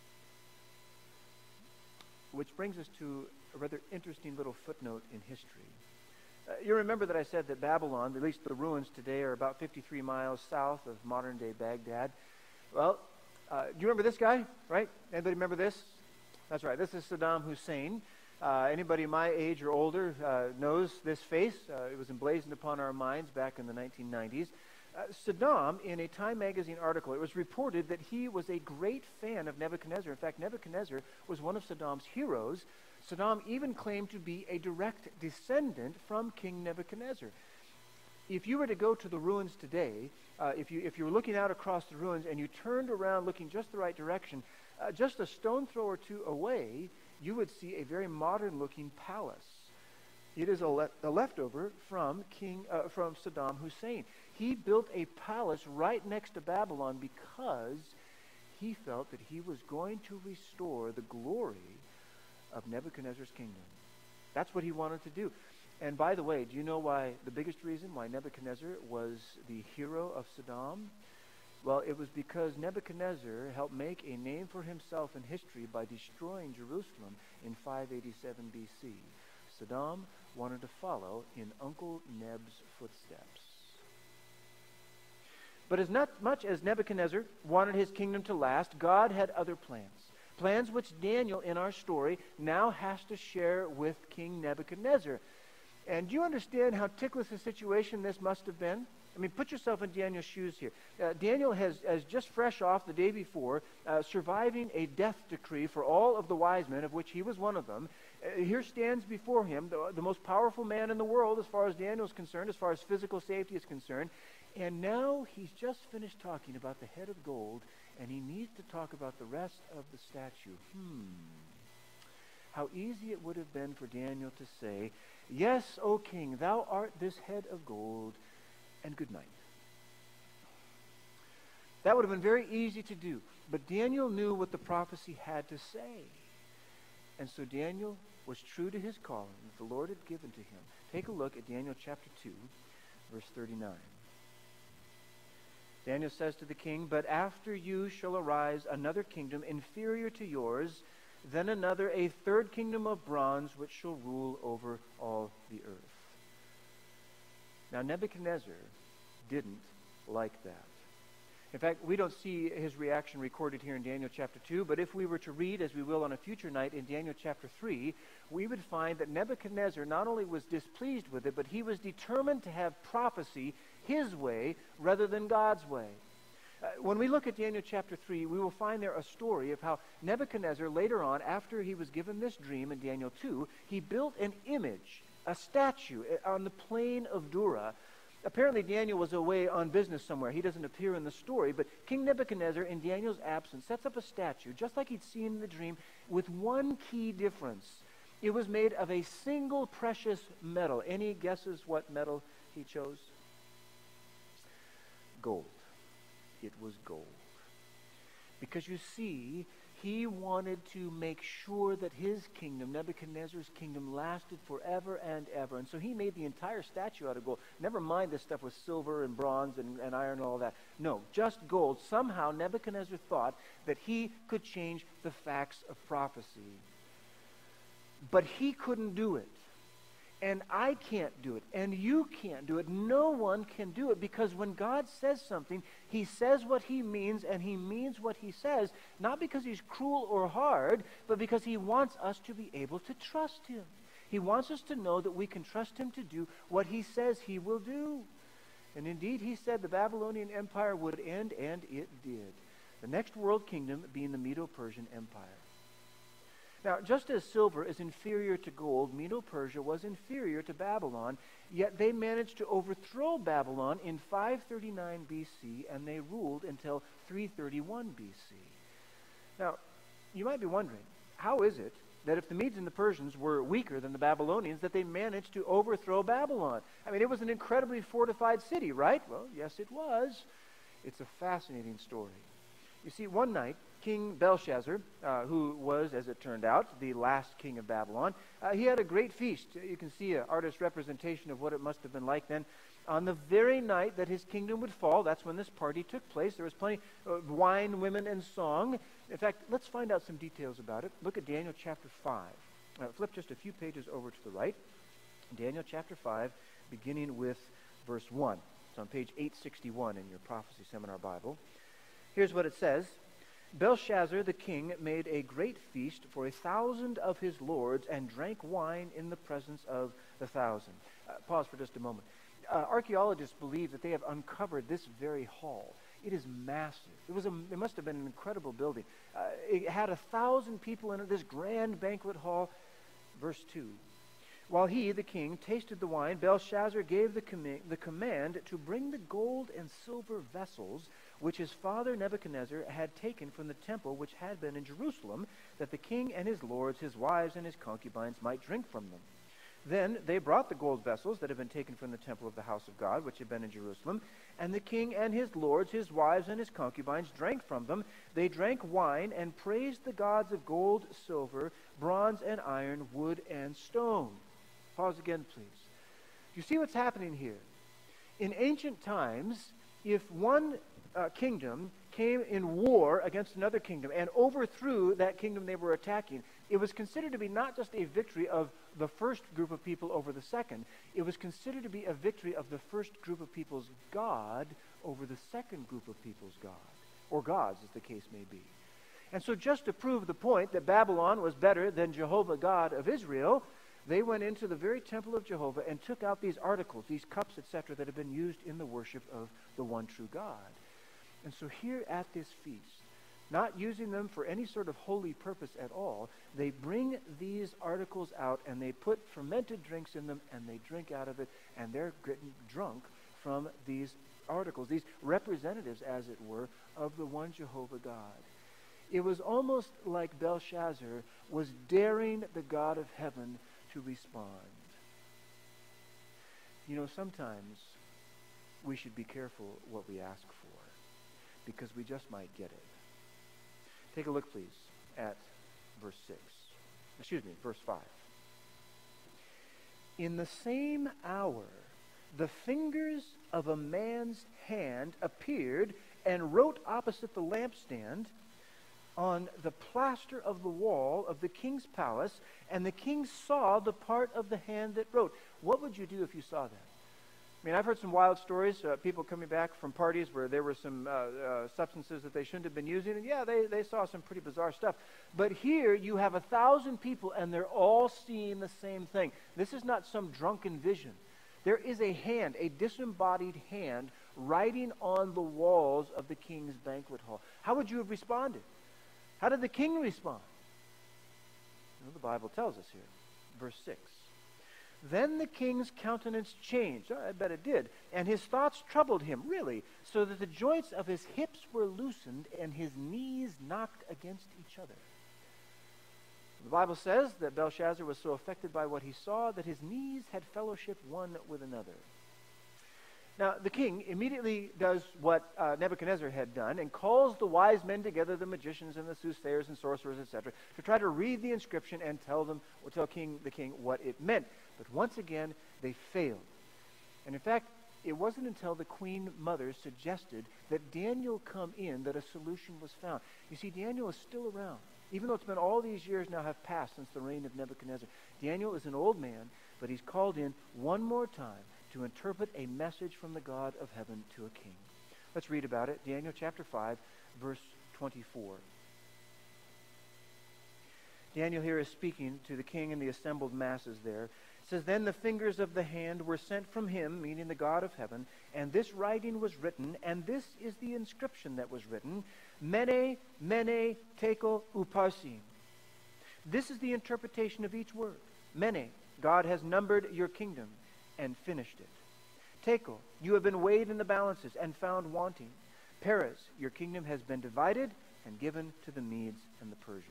Which brings us to a rather interesting little footnote in history. You remember that I said that Babylon, at least the ruins today, are about 53 miles south of modern-day Baghdad. Well, do you remember this guy, right? Anybody remember this? That's right. This is Saddam Hussein. Anybody my age or older knows this face. It was emblazoned upon our minds back in the 1990s. Saddam, in a Time magazine article, it was reported that he was a great fan of Nebuchadnezzar. In fact, Nebuchadnezzar was one of Saddam's heroes. Saddam even claimed to be a direct descendant from King Nebuchadnezzar. If you were to go to the ruins today, if you were looking out across the ruins and you turned around looking just the right direction, just a stone throw or 2 away, you would see a very modern-looking palace. It is a leftover from Saddam Hussein. He built a palace right next to Babylon because he felt that he was going to restore the glory of Nebuchadnezzar's kingdom. That's what he wanted to do. And by the way, do you know why the biggest reason why Nebuchadnezzar was the hero of Saddam? Well, it was because Nebuchadnezzar helped make a name for himself in history by destroying Jerusalem in 587 BC. Saddam wanted to follow in Uncle Neb's footsteps. But as much as Nebuchadnezzar wanted his kingdom to last, God had other plans. Plans which Daniel, in our story, now has to share with King Nebuchadnezzar. And do you understand how ticklish a situation this must have been? I mean, put yourself in Daniel's shoes here. Daniel has just fresh off the day before, surviving a death decree for all of the wise men, of which he was one of them. Here stands before him the most powerful man in the world as far as Daniel is concerned, as far as physical safety is concerned. And now he's just finished talking about the head of gold, and he needs to talk about the rest of the statue. How easy it would have been for Daniel to say, "Yes, O king, thou art this head of gold, and good night." That would have been very easy to do, but Daniel knew what the prophecy had to say. And so Daniel was true to his calling that the Lord had given to him. Take a look at Daniel chapter 2, verse 39. Daniel says to the king, "But after you shall arise another kingdom inferior to yours, then another, a third kingdom of bronze, which shall rule over all the earth." Now, Nebuchadnezzar didn't like that. In fact, we don't see his reaction recorded here in Daniel chapter 2, but if we were to read, as we will on a future night, in Daniel chapter 3, we would find that Nebuchadnezzar not only was displeased with it, but he was determined to have prophecy his way rather than God's way. When we look at Daniel chapter 3, we will find there a story of how Nebuchadnezzar later on, after he was given this dream in Daniel 2, he built an image, a statue on the plain of Dura, apparently Daniel was away on business somewhere. He doesn't appear in the story, but King Nebuchadnezzar, in Daniel's absence, sets up a statue, just like he'd seen in the dream, with one key difference. It was made of a single precious metal. Any guesses what metal he chose? Gold. It was gold. Because you see, he wanted to make sure that his kingdom, Nebuchadnezzar's kingdom, lasted forever and ever. And so he made the entire statue out of gold. Never mind this stuff with silver and bronze and iron and all that. No, just gold. Somehow Nebuchadnezzar thought that he could change the facts of prophecy. But he couldn't do it. And I can't do it. And you can't do it. No one can do it, because when God says something, he says what he means, and he means what he says, not because he's cruel or hard, but because he wants us to be able to trust him. He wants us to know that we can trust him to do what he says he will do. And indeed, he said the Babylonian Empire would end, and it did. The next world kingdom being the Medo-Persian Empire. Now, just as silver is inferior to gold, Medo-Persia was inferior to Babylon, yet they managed to overthrow Babylon in 539 BC, and they ruled until 331 BC. Now, you might be wondering, how is it that if the Medes and the Persians were weaker than the Babylonians, that they managed to overthrow Babylon? I mean, it was an incredibly fortified city, right? Well, yes, it was. It's a fascinating story. You see, one night, King Belshazzar, who was, as it turned out, the last king of Babylon, he had a great feast. You can see an artist's representation of what it must have been like then. On the very night that his kingdom would fall, that's when this party took place. There was plenty of wine, women, and song. In fact, let's find out some details about it. Look at Daniel chapter 5. Flip just a few pages over to the right. Daniel chapter 5, beginning with verse 1. It's on page 861 in your Prophecy Seminar Bible. Here's what it says. Belshazzar the king made a great feast for 1,000 of his lords and drank wine in the presence of the 1,000. Pause for just a moment. Archaeologists believe that they have uncovered this very hall. It is massive. It must have been an incredible building. It had 1,000 people in it, this grand banquet hall. Verse 2. While he, the king, tasted the wine, Belshazzar gave the command to bring the gold and silver vessels which his father Nebuchadnezzar had taken from the temple which had been in Jerusalem, that the king and his lords, his wives, and his concubines might drink from them. Then they brought the gold vessels that had been taken from the temple of the house of God, which had been in Jerusalem, and the king and his lords, his wives, and his concubines drank from them. They drank wine and praised the gods of gold, silver, bronze, and iron, wood, and stone. Pause again, please. Do you see what's happening here? In ancient times, if one kingdom came in war against another kingdom and overthrew that kingdom they were attacking, it was considered to be not just a victory of the first group of people over the second. It was considered to be a victory of the first group of people's God over the second group of people's God, or gods, as the case may be. And so just to prove the point that Babylon was better than Jehovah God of Israel, they went into the very temple of Jehovah and took out these articles, these cups, etc., that have been used in the worship of the one true God. And so here at this feast, not using them for any sort of holy purpose at all, they bring these articles out and they put fermented drinks in them and they drink out of it, and they're getting drunk from these articles, these representatives, as it were, of the one Jehovah God. It was almost like Belshazzar was daring the God of heaven to respond. You know, sometimes we should be careful what we ask for, because we just might get it. Take a look, please, at verse 5. In the same hour, the fingers of a man's hand appeared and wrote opposite the lampstand on the plaster of the wall of the king's palace, and the king saw the part of the hand that wrote. What would you do if you saw that? I mean, I've heard some wild stories, people coming back from parties where there were some substances that they shouldn't have been using, and yeah, they saw some pretty bizarre stuff. But here you have 1,000 people, and they're all seeing the same thing. This is not some drunken vision. There is a hand, a disembodied hand, writing on the walls of the king's banquet hall. How would you have responded? How did the king respond? Well, the Bible tells us here, verse 6. Then the king's countenance changed. Oh, I bet it did. And his thoughts troubled him, really, so that the joints of his hips were loosened and his knees knocked against each other. The Bible says that Belshazzar was so affected by what he saw that his knees had fellowship one with another. Now, the king immediately does what Nebuchadnezzar had done and calls the wise men together, the magicians and the soothsayers and sorcerers, etc., to try to read the inscription and tell the king what it meant. But once again, they failed. And in fact, it wasn't until the queen mother suggested that Daniel come in that a solution was found. You see, Daniel is still around. Even though it's been all these years now have passed since the reign of Nebuchadnezzar. Daniel is an old man, but he's called in one more time to interpret a message from the God of heaven to a king. Let's read about it. Daniel chapter 5, verse 24. Daniel here is speaking to the king and the assembled masses there. It says, "Then the fingers of the hand were sent from him," meaning the God of heaven, "and this writing was written, and this is the inscription that was written, Mene, Mene, Tekel, Upharsin." This is the interpretation of each word. Mene, God has numbered your kingdom and finished it. Tekel, you have been weighed in the balances and found wanting. Peres, your kingdom has been divided and given to the Medes and the Persians.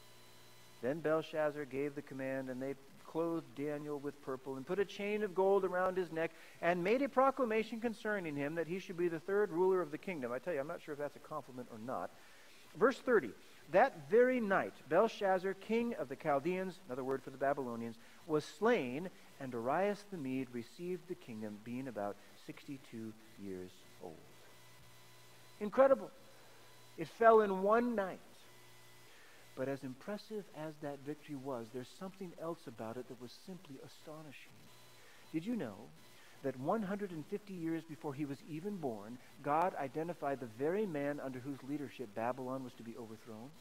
Then Belshazzar gave the command, and they clothed Daniel with purple and put a chain of gold around his neck and made a proclamation concerning him that he should be the third ruler of the kingdom. I tell you, I'm not sure if that's a compliment or not. Verse 30, that very night, Belshazzar, king of the Chaldeans, another word for the Babylonians, was slain, and Darius the Mede received the kingdom, being about 62 years old. Incredible. It fell in one night. But as impressive as that victory was, there's something else about it that was simply astonishing. Did you know that 150 years before he was even born, God identified the very man under whose leadership Babylon was to be overthrown?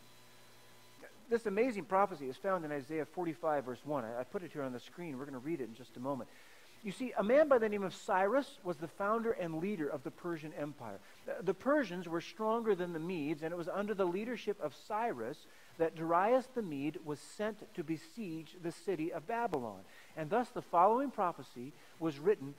This amazing prophecy is found in Isaiah 45, verse 1. I put it here on the screen. We're going to read it in just a moment. You see, a man by the name of Cyrus was the founder and leader of the Persian Empire. The Persians were stronger than the Medes, and it was under the leadership of Cyrus that Darius the Mede was sent to besiege the city of Babylon. And thus the following prophecy was written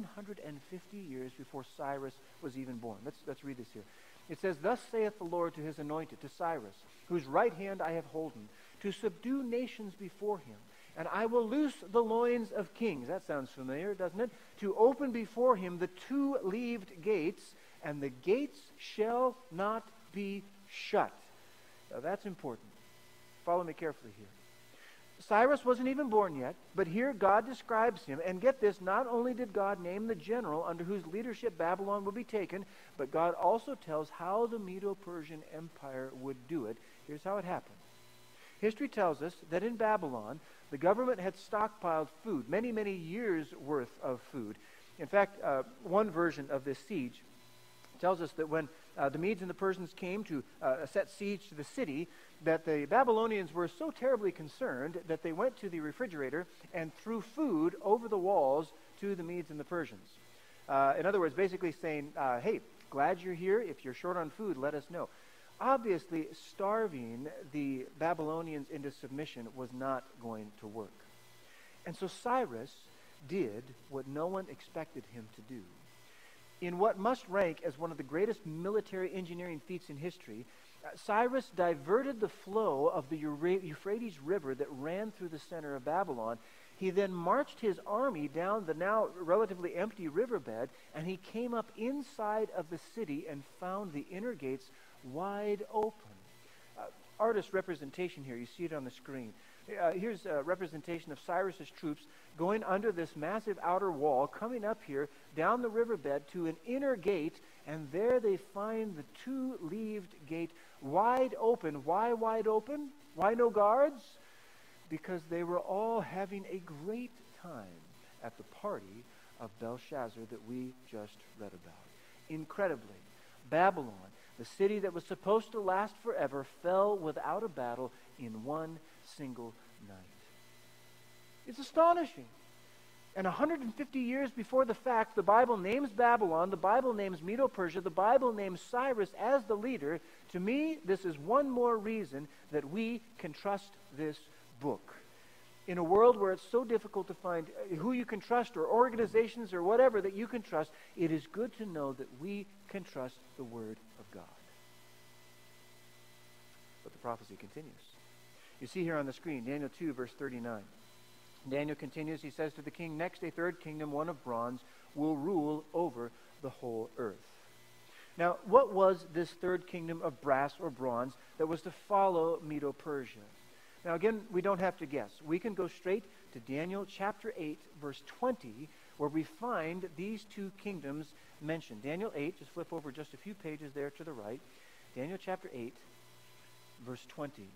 150 years before Cyrus was even born. Let's read this here. It says, "Thus saith the Lord to his anointed, to Cyrus, whose right hand I have holden, to subdue nations before him. And I will loose the loins of kings." That sounds familiar, doesn't it? "To open before him the two-leaved gates, and the gates shall not be shut." Now that's important. Follow me carefully here. Cyrus wasn't even born yet, but here God describes him. And get this, not only did God name the general under whose leadership Babylon would be taken, but God also tells how the Medo-Persian Empire would do it. Here's how it happened. History tells us that in Babylon, the government had stockpiled food, many, many years' worth of food. In fact, one version of this siege tells us that when the Medes and the Persians came to set siege to the city, that the Babylonians were so terribly concerned that they went to the refrigerator and threw food over the walls to the Medes and the Persians. In other words, basically saying, hey, glad you're here. If you're short on food, let us know. Obviously, starving the Babylonians into submission was not going to work. And so Cyrus did what no one expected him to do. In what must rank as one of the greatest military engineering feats in history, Cyrus diverted the flow of the Euphrates River that ran through the center of Babylon. He then marched his army down the now relatively empty riverbed, and he came up inside of the city and found the inner gates wide open. Artist representation here. You see it on the screen. Here's a representation of Cyrus's troops going under this massive outer wall, coming up here down the riverbed to an inner gate, and there they find the two-leaved gate wide open. Why wide open? Why no guards? Because they were all having a great time at the party of Belshazzar that we just read about. Incredibly, Babylon, the city that was supposed to last forever, fell without a battle in one single night. It's astonishing. And 150 years before the fact, the Bible names Babylon, the Bible names Medo-Persia, the Bible names Cyrus as the leader. To me, this is one more reason that we can trust this book. In a world where it's so difficult to find who you can trust or organizations or whatever that you can trust, it is good to know that we can trust the Word of God. But the prophecy continues. You see here on the screen, Daniel 2, verse 39. Daniel continues, he says to the king, "Next, a third kingdom, one of bronze, will rule over the whole earth." Now, what was this third kingdom of brass or bronze that was to follow Medo-Persia? Now, again, we don't have to guess. We can go straight to Daniel chapter 8, verse 20, where we find these two kingdoms mentioned. Daniel 8, just flip over just a few pages there to the right. Daniel chapter 8, verse 20.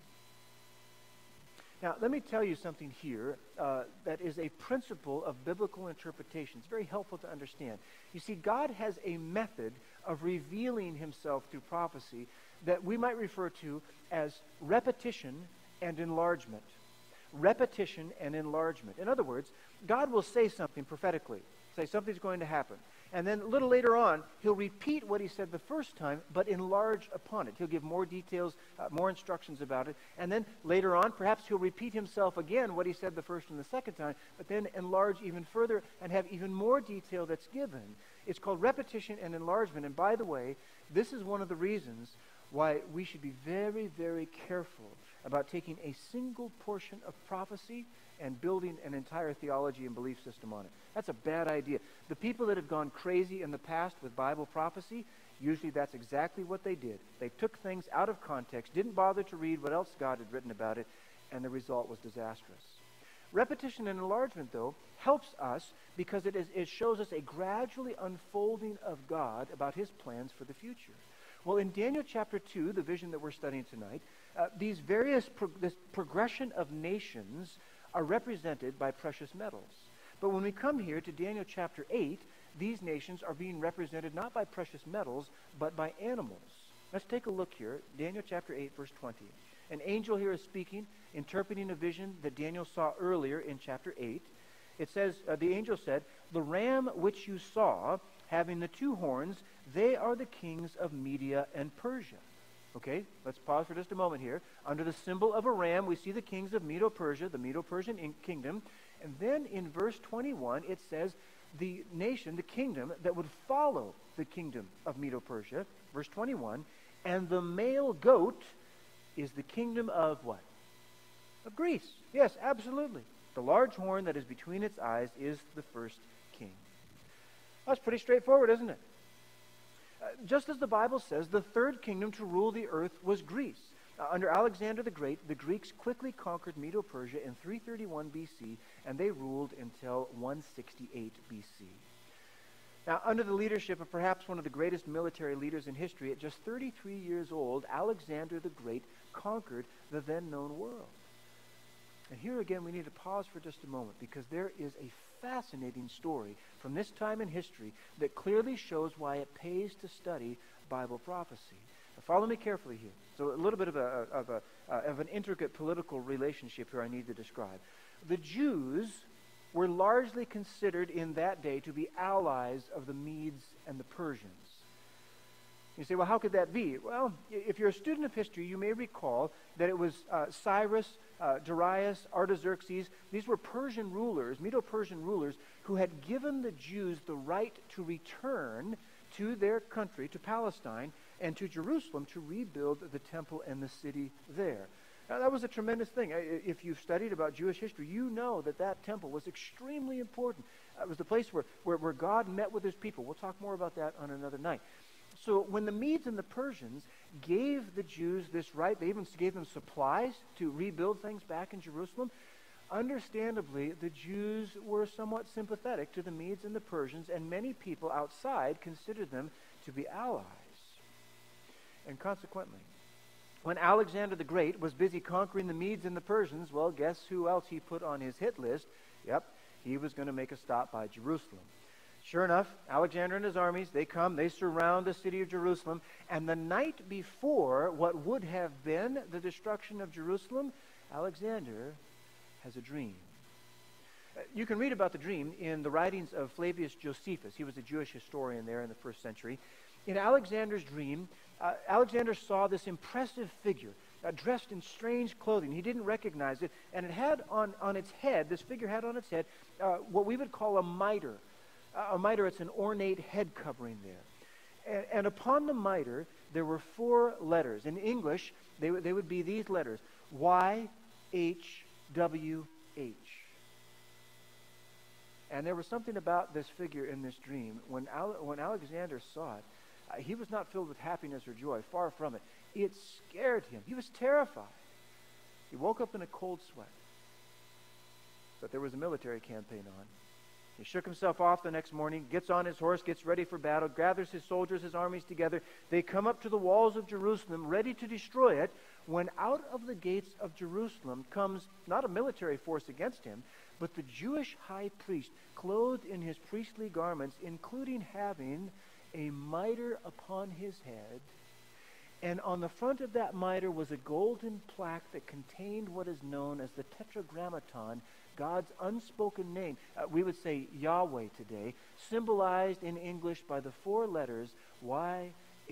Now, let me tell you something here that is a principle of biblical interpretation. It's very helpful to understand. You see, God has a method of revealing himself through prophecy that we might refer to as repetition and enlargement. Repetition and enlargement. In other words, God will say something prophetically, say something's going to happen. And then a little later on, he'll repeat what he said the first time, but enlarge upon it. He'll give more details, more instructions about it. And then later on, perhaps he'll repeat himself again, what he said the first and the second time, but then enlarge even further and have even more detail that's given. It's called repetition and enlargement. And by the way, this is one of the reasons why we should be very, very careful about taking a single portion of prophecy and building an entire theology and belief system on it. That's a bad idea. The people that have gone crazy in the past with Bible prophecy, usually that's exactly what they did. They took things out of context, didn't bother to read what else God had written about it, and the result was disastrous. Repetition and enlargement, though, helps us because it shows us a gradually unfolding of God about his plans for the future. Well, in Daniel chapter 2, the vision that we're studying tonight, this progression of nations are represented by precious metals. But when we come here to Daniel chapter 8, these nations are being represented not by precious metals, but by animals. Let's take a look here. Daniel chapter 8, verse 20. An angel here is speaking, interpreting a vision that Daniel saw earlier in chapter 8. It says, the angel said, "The ram which you saw, having the two horns, they are the kings of Media and Persia." Okay, let's pause for just a moment here. Under the symbol of a ram, we see the kings of Medo-Persia, the Medo-Persian kingdom. And then in verse 21, it says the nation, the kingdom that would follow the kingdom of Medo-Persia. Verse 21, "And the male goat is the kingdom of" what? Of Greece. Yes, absolutely. The large horn that is between its eyes is the first king. That's pretty straightforward, isn't it? Just as the Bible says, the third kingdom to rule the earth was Greece. Under Alexander the Great, the Greeks quickly conquered Medo-Persia in 331 BC, and they ruled until 168 BC. Now, under the leadership of perhaps one of the greatest military leaders in history, at just 33 years old, Alexander the Great conquered the then known world. And here again, we need to pause for just a moment because there is a fascinating story from this time in history that clearly shows why it pays to study Bible prophecy. Now, follow me carefully here. So a little bit of an intricate political relationship here I need to describe. The Jews were largely considered in that day to be allies of the Medes and the Persians. You say, well, how could that be? Well, if you're a student of history, you may recall that it was Cyrus, Darius, Artaxerxes. These were Persian rulers, Medo-Persian rulers, who had given the Jews the right to return to their country, to Palestine, and to Jerusalem to rebuild the temple and the city there. Now, that was a tremendous thing. If you've studied about Jewish history, you know that that temple was extremely important. It was the place where God met with his people. We'll talk more about that on another night. So when the Medes and the Persians gave the Jews this right, they even gave them supplies to rebuild things back in Jerusalem, understandably, the Jews were somewhat sympathetic to the Medes and the Persians, and many people outside considered them to be allies. And consequently, when Alexander the Great was busy conquering the Medes and the Persians, well, guess who else he put on his hit list? Yep, he was going to make a stop by Jerusalem. Sure enough, Alexander and his armies, they come, they surround the city of Jerusalem, and the night before what would have been the destruction of Jerusalem, Alexander has a dream. You can read about the dream in the writings of Flavius Josephus. He was a Jewish historian there in the first century. In Alexander's dream, Alexander saw this impressive figure. dressed in strange clothing. He didn't recognize it, and it had on its head, this figure had on its head, what we would call a mitre. A mitre, it's an ornate head covering there. And upon the mitre, there were 4 letters. In English, they would be these letters, YHWH. And there was something about this figure in this dream. When Alexander saw it, he was not filled with happiness or joy. Far from it. It scared him. He was terrified. He woke up in a cold sweat. But there was a military campaign on. He shook himself off the next morning, gets on his horse, gets ready for battle, gathers his soldiers, his armies together. They come up to the walls of Jerusalem, ready to destroy it, when out of the gates of Jerusalem comes not a military force against him, but the Jewish high priest, clothed in his priestly garments, including having a mitre upon his head. And on the front of that mitre was a golden plaque that contained what is known as the Tetragrammaton, God's unspoken name. We would say Yahweh today, symbolized in English by the 4 letters YHWH.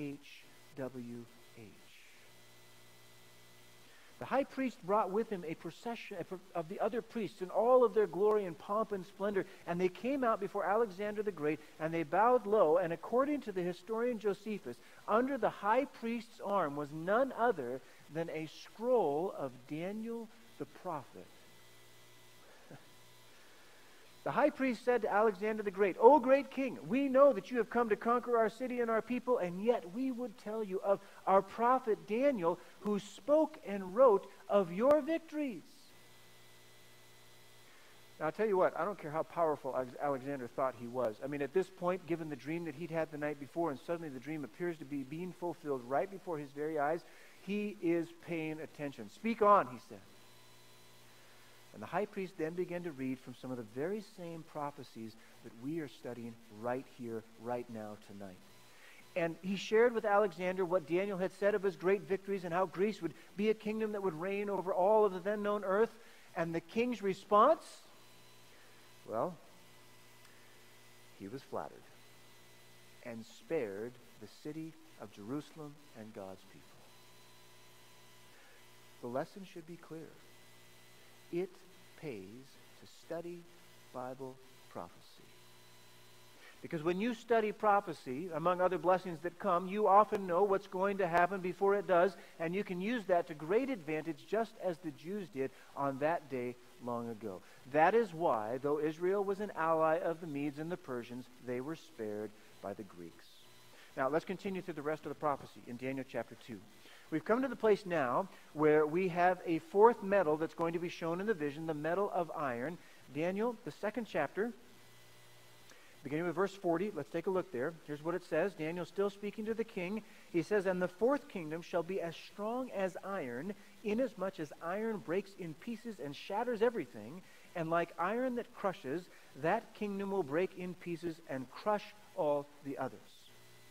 The high priest brought with him a procession of the other priests in all of their glory and pomp and splendor, and they came out before Alexander the Great, and they bowed low, and according to the historian Josephus, under the high priest's arm was none other than a scroll of Daniel the prophet. The high priest said to Alexander the Great, "O great king, we know that you have come to conquer our city and our people, and yet we would tell you of our prophet Daniel, who spoke and wrote of your victories." Now, I'll tell you what, I don't care how powerful Alexander thought he was. I mean, at this point, given the dream that he'd had the night before, and suddenly the dream appears to be being fulfilled right before his very eyes, he is paying attention. "Speak on," he said. And the high priest then began to read from some of the very same prophecies that we are studying right here, right now, tonight. And he shared with Alexander what Daniel had said of his great victories and how Greece would be a kingdom that would reign over all of the then known earth. And the king's response? Well, he was flattered and spared the city of Jerusalem and God's people. The lesson should be clear. It pays to study Bible prophecy. Because when you study prophecy, among other blessings that come, you often know what's going to happen before it does, and you can use that to great advantage, just as the Jews did on that day long ago. That is why, though Israel was an ally of the Medes and the Persians, they were spared by the Greeks. Now, let's continue through the rest of the prophecy in Daniel chapter 2. We've come to the place now where we have a 4th metal that's going to be shown in the vision, the metal of iron. Daniel, the 2nd chapter, beginning with verse 40. Let's take a look there. Here's what it says. Daniel still speaking to the king. He says, "And the 4th kingdom shall be as strong as iron, inasmuch as iron breaks in pieces and shatters everything. And like iron that crushes, that kingdom will break in pieces and crush all the others."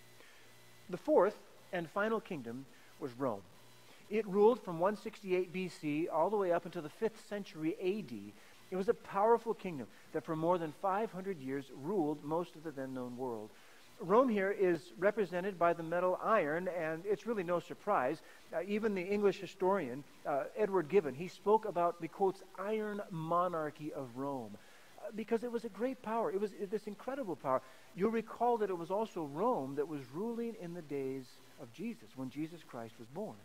The 4th and final kingdom was Rome. It ruled from 168 BC all the way up until the 5th century AD. It was a powerful kingdom that for more than 500 years ruled most of the then known world. Rome here is represented by the metal iron, and it's really no surprise. Even the English historian, Edward Gibbon, he spoke about the, quotes, iron monarchy of Rome. Because it was a great power. It was this incredible power. You'll recall that it was also Rome that was ruling in the days of Jesus, when Jesus Christ was born.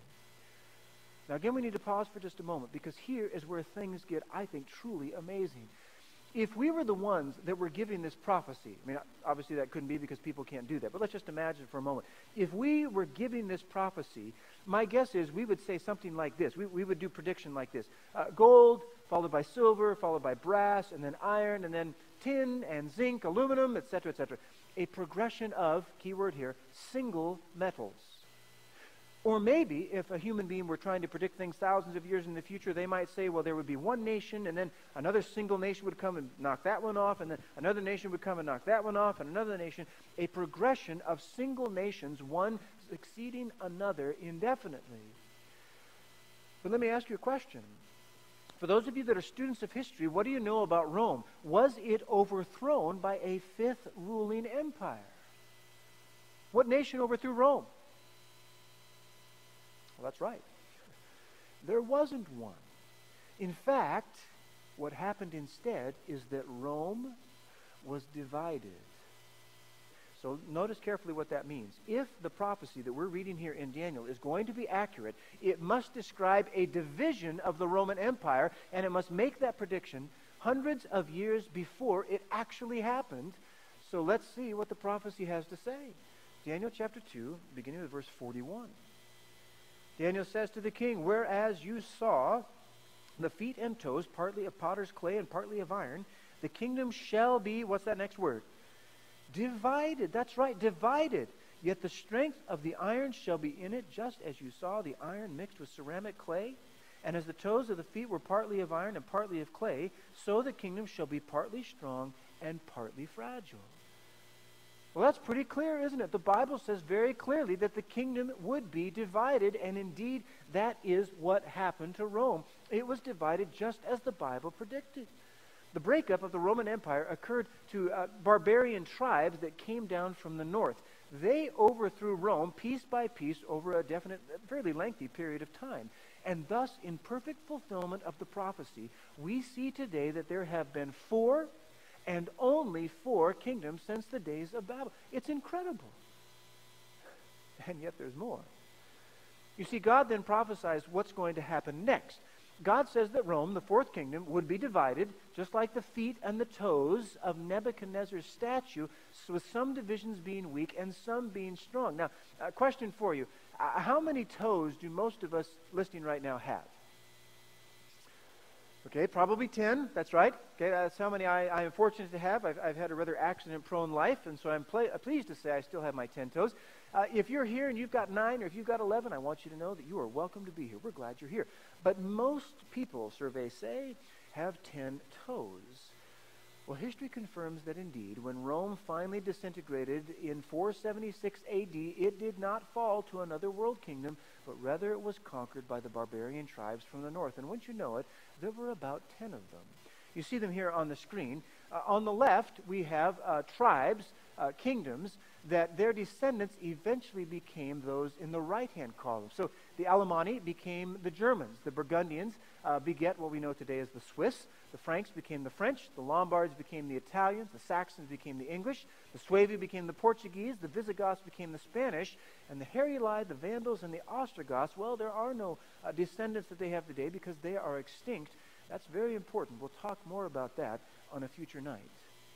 Now again, we need to pause for just a moment, because here is where things get, I think, truly amazing. If we were the ones that were giving this prophecy, I mean, obviously that couldn't be because people can't do that, but let's just imagine for a moment. If we were giving this prophecy, my guess is we would say something like this. We would do prediction like this. Gold, followed by silver, followed by brass, and then iron, and then tin and zinc, aluminum, etc., etc. A progression of, keyword here, single metals. Or maybe if a human being were trying to predict things thousands of years in the future, they might say, well, there would be one nation, and then another single nation would come and knock that one off, and then another nation would come and knock that one off, and another nation. A progression of single nations, one succeeding another indefinitely. But let me ask you a question. For those of you that are students of history, what do you know about Rome? Was it overthrown by a 5th ruling empire? What nation overthrew Rome? Well, that's right. There wasn't one. In fact, what happened instead is that Rome was divided. So notice carefully what that means. If the prophecy that we're reading here in Daniel is going to be accurate, it must describe a division of the Roman Empire, and it must make that prediction hundreds of years before it actually happened. So let's see what the prophecy has to say. Daniel chapter 2, beginning with verse 41. Daniel says to the king, "Whereas you saw the feet and toes, partly of potter's clay and partly of iron, the kingdom shall be," what's that next word? Divided. That's right, divided. "Yet the strength of the iron shall be in it, just as you saw the iron mixed with ceramic clay. And as the toes of the feet were partly of iron and partly of clay, so the kingdom shall be partly strong and partly fragile." Well, that's pretty clear, isn't it? The Bible says very clearly that the kingdom would be divided, and indeed that is what happened to Rome. It was divided just as the Bible predicted. The breakup of the Roman Empire occurred to barbarian tribes that came down from the north. They overthrew Rome piece by piece over a definite, fairly lengthy period of time. And thus, in perfect fulfillment of the prophecy, we see today that there have been 4 and only 4 kingdoms since the days of Babel. It's incredible. And yet there's more. You see, God then prophesies what's going to happen next. God says that Rome, the 4th kingdom, would be divided, just like the feet and the toes of Nebuchadnezzar's statue, with some divisions being weak and some being strong. Now, a question for you. How many toes do most of us listening right now have? Okay, probably 10. That's right. Okay, that's how many I am fortunate to have. I've had a rather accident-prone life, and so I'm pleased to say I still have my 10 toes. If you're here and you've got 9 or if you've got 11, I want you to know that you are welcome to be here. We're glad you're here. But most people, surveys say, have 10 toes. Well, history confirms that indeed, when Rome finally disintegrated in 476 A.D., it did not fall to another world kingdom, but rather it was conquered by the barbarian tribes from the north. And wouldn't you know it, there were about 10 of them. You see them here on the screen. On the left, we have tribes, kingdoms, that their descendants eventually became those in the right-hand column. So the Alemanni became the Germans. The Burgundians beget what we know today as the Swiss. The Franks became the French. The Lombards became the Italians. The Saxons became the English. The Suevi became the Portuguese. The Visigoths became the Spanish. And the Heruli, the Vandals, and the Ostrogoths, well, there are no descendants that they have today because they are extinct. That's very important. We'll talk more about that on a future night.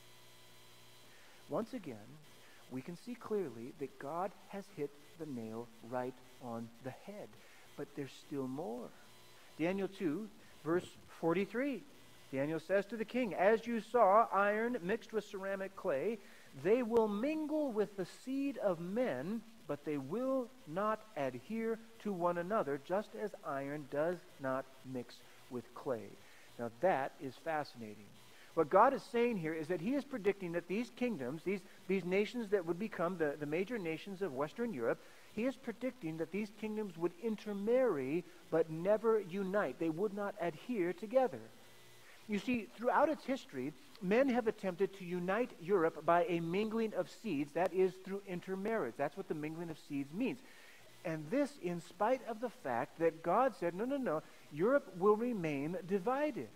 Once again, we can see clearly that God has hit the nail right on the head. But there's still more. Daniel 2, verse 43. Daniel says to the king, "As you saw iron mixed with ceramic clay, they will mingle with the seed of men, but they will not adhere to one another, just as iron does not mix with clay." Now that is fascinating. What God is saying here is that he is predicting that these kingdoms, these nations that would become the major nations of Western Europe, he is predicting that these kingdoms would intermarry but never unite. They would not adhere together. You see, throughout its history, men have attempted to unite Europe by a mingling of seeds, that is, through intermarriage. That's what the mingling of seeds means. And this in spite of the fact that God said, no, Europe will remain divided.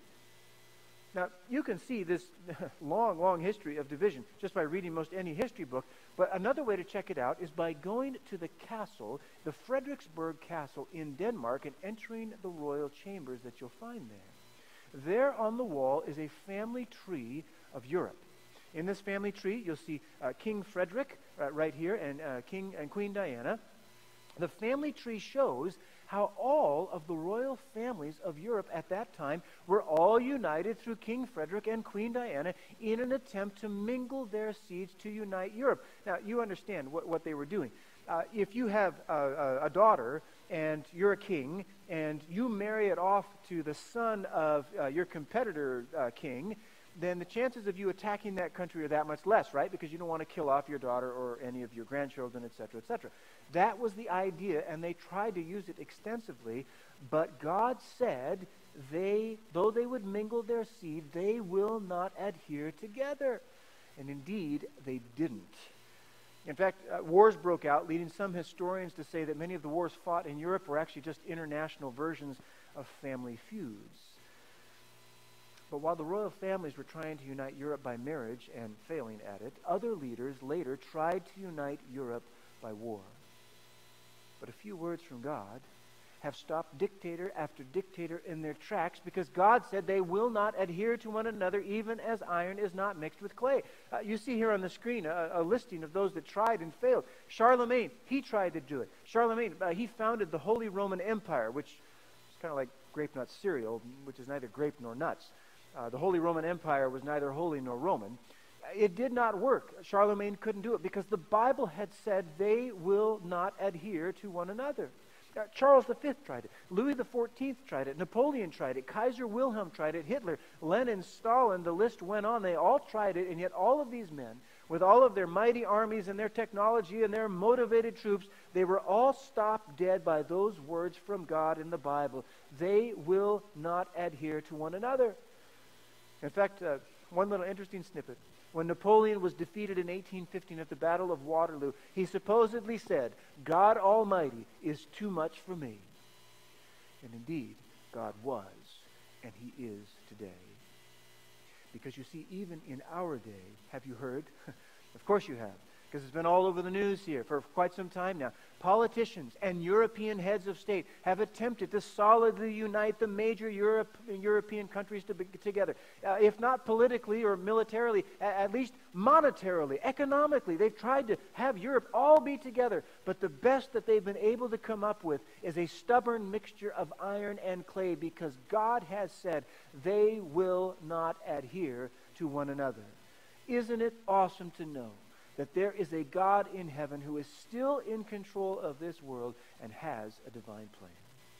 Now, you can see this long history of division just by reading most any history book, but another way to check it out is by going to the castle, the Frederiksborg Castle in Denmark, and entering the royal chambers that you'll find there. There on the wall is a family tree of Europe. In this family tree, you'll see King Frederick right here and King and Queen Diana. The family tree shows how all of the royal families of Europe at that time were all united through King Frederick and Queen Diana in an attempt to mingle their seeds to unite Europe. Now, you understand what they were doing. If you have a daughter and you're a king and you marry it off to the son of your competitor king, then the chances of you attacking that country are that much less, right? Because you don't want to kill off your daughter or any of your grandchildren, etc., etc. That was the idea, and they tried to use it extensively, but God said, though they would mingle their seed, they will not adhere together. And indeed, they didn't. In fact, wars broke out, leading some historians to say that many of the wars fought in Europe were actually just international versions of family feuds. But while the royal families were trying to unite Europe by marriage and failing at it, other leaders later tried to unite Europe by war. But a few words from God have stopped dictator after dictator in their tracks, because God said they will not adhere to one another, even as iron is not mixed with clay. You see here on the screen a listing of those that tried and failed. Charlemagne, he tried to do it. Charlemagne, he founded the Holy Roman Empire, which is kind of like grape nut cereal, which is neither grape nor nuts. The Holy Roman Empire was neither holy nor Roman. It did not work. Charlemagne couldn't do it because the Bible had said they will not adhere to one another. Charles V tried it. Louis XIV tried it. Napoleon tried it. Kaiser Wilhelm tried it. Hitler, Lenin, Stalin, the list went on. They all tried it, and yet all of these men, with all of their mighty armies and their technology and their motivated troops, they were all stopped dead by those words from God in the Bible. They will not adhere to one another. In fact, one little interesting snippet. When Napoleon was defeated in 1815 at the Battle of Waterloo, he supposedly said, "God Almighty is too much for me." And indeed, God was, and He is today. Because you see, even in our day, have you heard? Of course you have, because it's been all over the news here for quite some time now. Politicians and European heads of state have attempted to solidly unite the major European countries together. If not politically or militarily, at least monetarily, economically. They've tried to have Europe all be together. But the best that they've been able to come up with is a stubborn mixture of iron and clay, because God has said they will not adhere to one another. Isn't it awesome to know that there is a God in heaven who is still in control of this world and has a divine plan?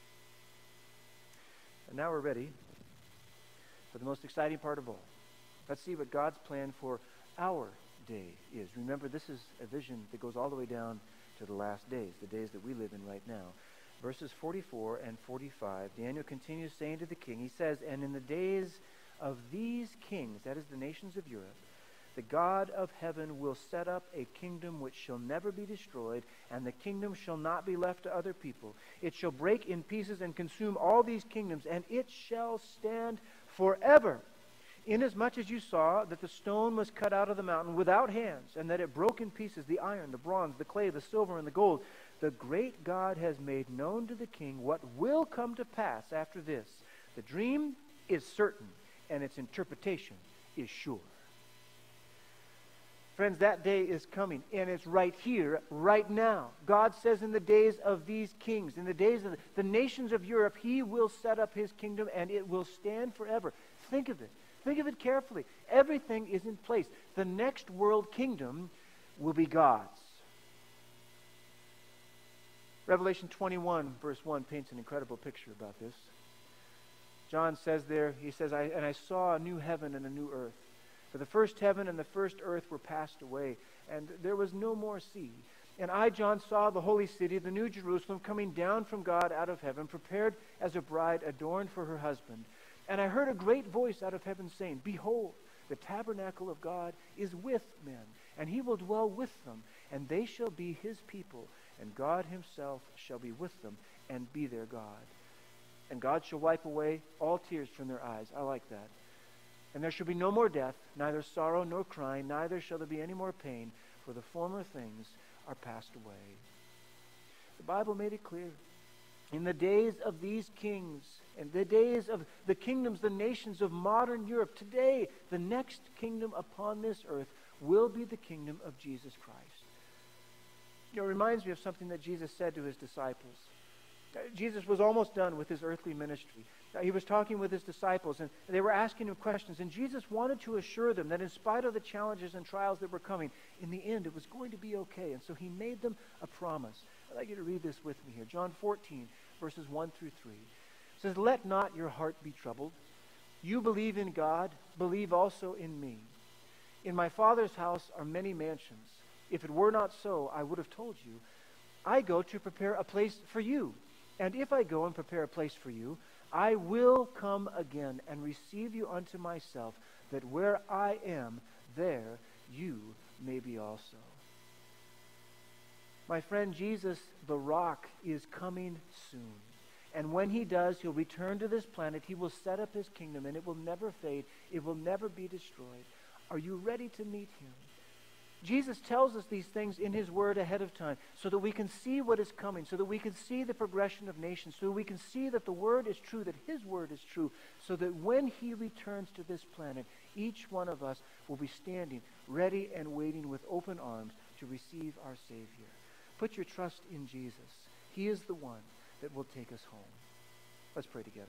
And now we're ready for the most exciting part of all. Let's see what God's plan for our day is. Remember, this is a vision that goes all the way down to the last days, the days that we live in right now. Verses 44 and 45, Daniel continues saying to the king, he says, "And in the days of these kings," that is the nations of Europe, "the God of heaven will set up a kingdom which shall never be destroyed, and the kingdom shall not be left to other people. It shall break in pieces and consume all these kingdoms, and it shall stand forever. Inasmuch as you saw that the stone was cut out of the mountain without hands, and that it broke in pieces the iron, the bronze, the clay, the silver, and the gold, the great God has made known to the king what will come to pass after this. The dream is certain, and its interpretation is sure." Friends, that day is coming, and it's right here, right now. God says in the days of these kings, in the days of the nations of Europe, He will set up His kingdom, and it will stand forever. Think of it. Think of it carefully. Everything is in place. The next world kingdom will be God's. Revelation 21, verse 1, paints an incredible picture about this. John says there, he says, "And I saw a new heaven and a new earth. For the first heaven and the first earth were passed away, and there was no more sea. And I, John, saw the holy city, the new Jerusalem, coming down from God out of heaven, prepared as a bride adorned for her husband. And I heard a great voice out of heaven saying, 'Behold, the tabernacle of God is with men, and He will dwell with them, and they shall be His people, and God Himself shall be with them and be their God. And God shall wipe away all tears from their eyes.'" I like that. "And there shall be no more death, neither sorrow nor crying, neither shall there be any more pain, for the former things are passed away." The Bible made it clear. In the days of these kings, in the days of the kingdoms, the nations of modern Europe, today, the next kingdom upon this earth will be the kingdom of Jesus Christ. It reminds me of something that Jesus said to His disciples. Jesus was almost done with His earthly ministry. He was talking with His disciples, and they were asking Him questions, and Jesus wanted to assure them that in spite of the challenges and trials that were coming, in the end it was going to be okay. And so He made them a promise. I'd like you to read this with me here. John 14, verses 1 through 3. It says, "Let not your heart be troubled. You believe in God, believe also in me. In my Father's house are many mansions. If it were not so, I would have told you. I go to prepare a place for you. And if I go and prepare a place for you, I will come again and receive you unto myself, that where I am, there you may be also." My friend, Jesus, the rock, is coming soon. And when he does, he'll return to this planet. He will set up his kingdom, and it will never fade. It will never be destroyed. Are you ready to meet him? Jesus tells us these things in his word ahead of time so that we can see what is coming, so that we can see the progression of nations, so that we can see that the word is true, that his word is true, so that when he returns to this planet, each one of us will be standing ready and waiting with open arms to receive our Savior. Put your trust in Jesus. He is the one that will take us home. Let's pray together.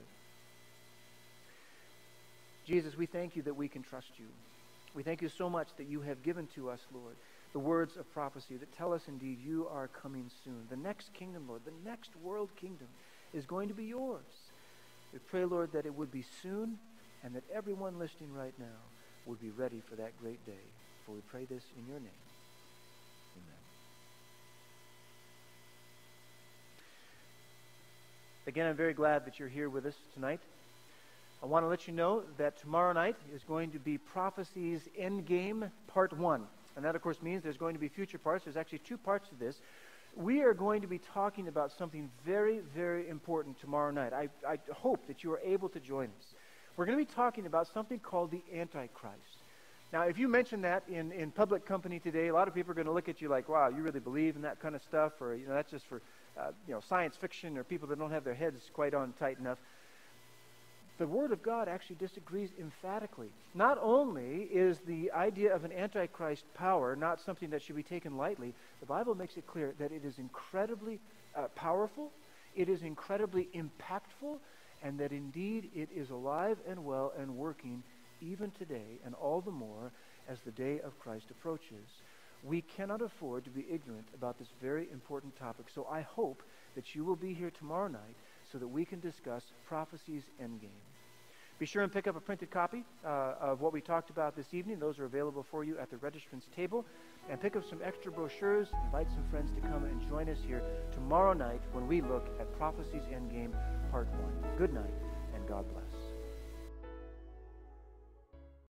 Jesus, we thank you that we can trust you. We thank you so much that you have given to us, Lord, the words of prophecy that tell us indeed you are coming soon. The next kingdom, Lord, the next world kingdom is going to be yours. We pray, Lord, that it would be soon and that everyone listening right now would be ready for that great day. For we pray this in your name. Amen. Again, I'm very glad that you're here with us tonight. I want to let you know that tomorrow night is going to be Prophecies Endgame Part 1. And that, of course, means there's going to be future parts. There's actually 2 parts to this. We are going to be talking about something very, very important tomorrow night. I hope that you are able to join us. We're going to be talking about something called the Antichrist. Now, if you mention that in public company today, a lot of people are going to look at you like, wow, you really believe in that kind of stuff? Or, that's just for, science fiction or people that don't have their heads quite on tight enough. The Word of God actually disagrees emphatically. Not only is the idea of an Antichrist power not something that should be taken lightly, the Bible makes it clear that it is incredibly powerful, it is incredibly impactful, and that indeed it is alive and well and working even today, and all the more as the day of Christ approaches. We cannot afford to be ignorant about this very important topic. So I hope that you will be here tomorrow night so that we can discuss Prophecies Endgame. Be sure and pick up a printed copy of what we talked about this evening. Those are available for you at the registrant's table. And pick up some extra brochures. Invite some friends to come and join us here tomorrow night when we look at Prophecies Endgame Part 1. Good night, and God bless.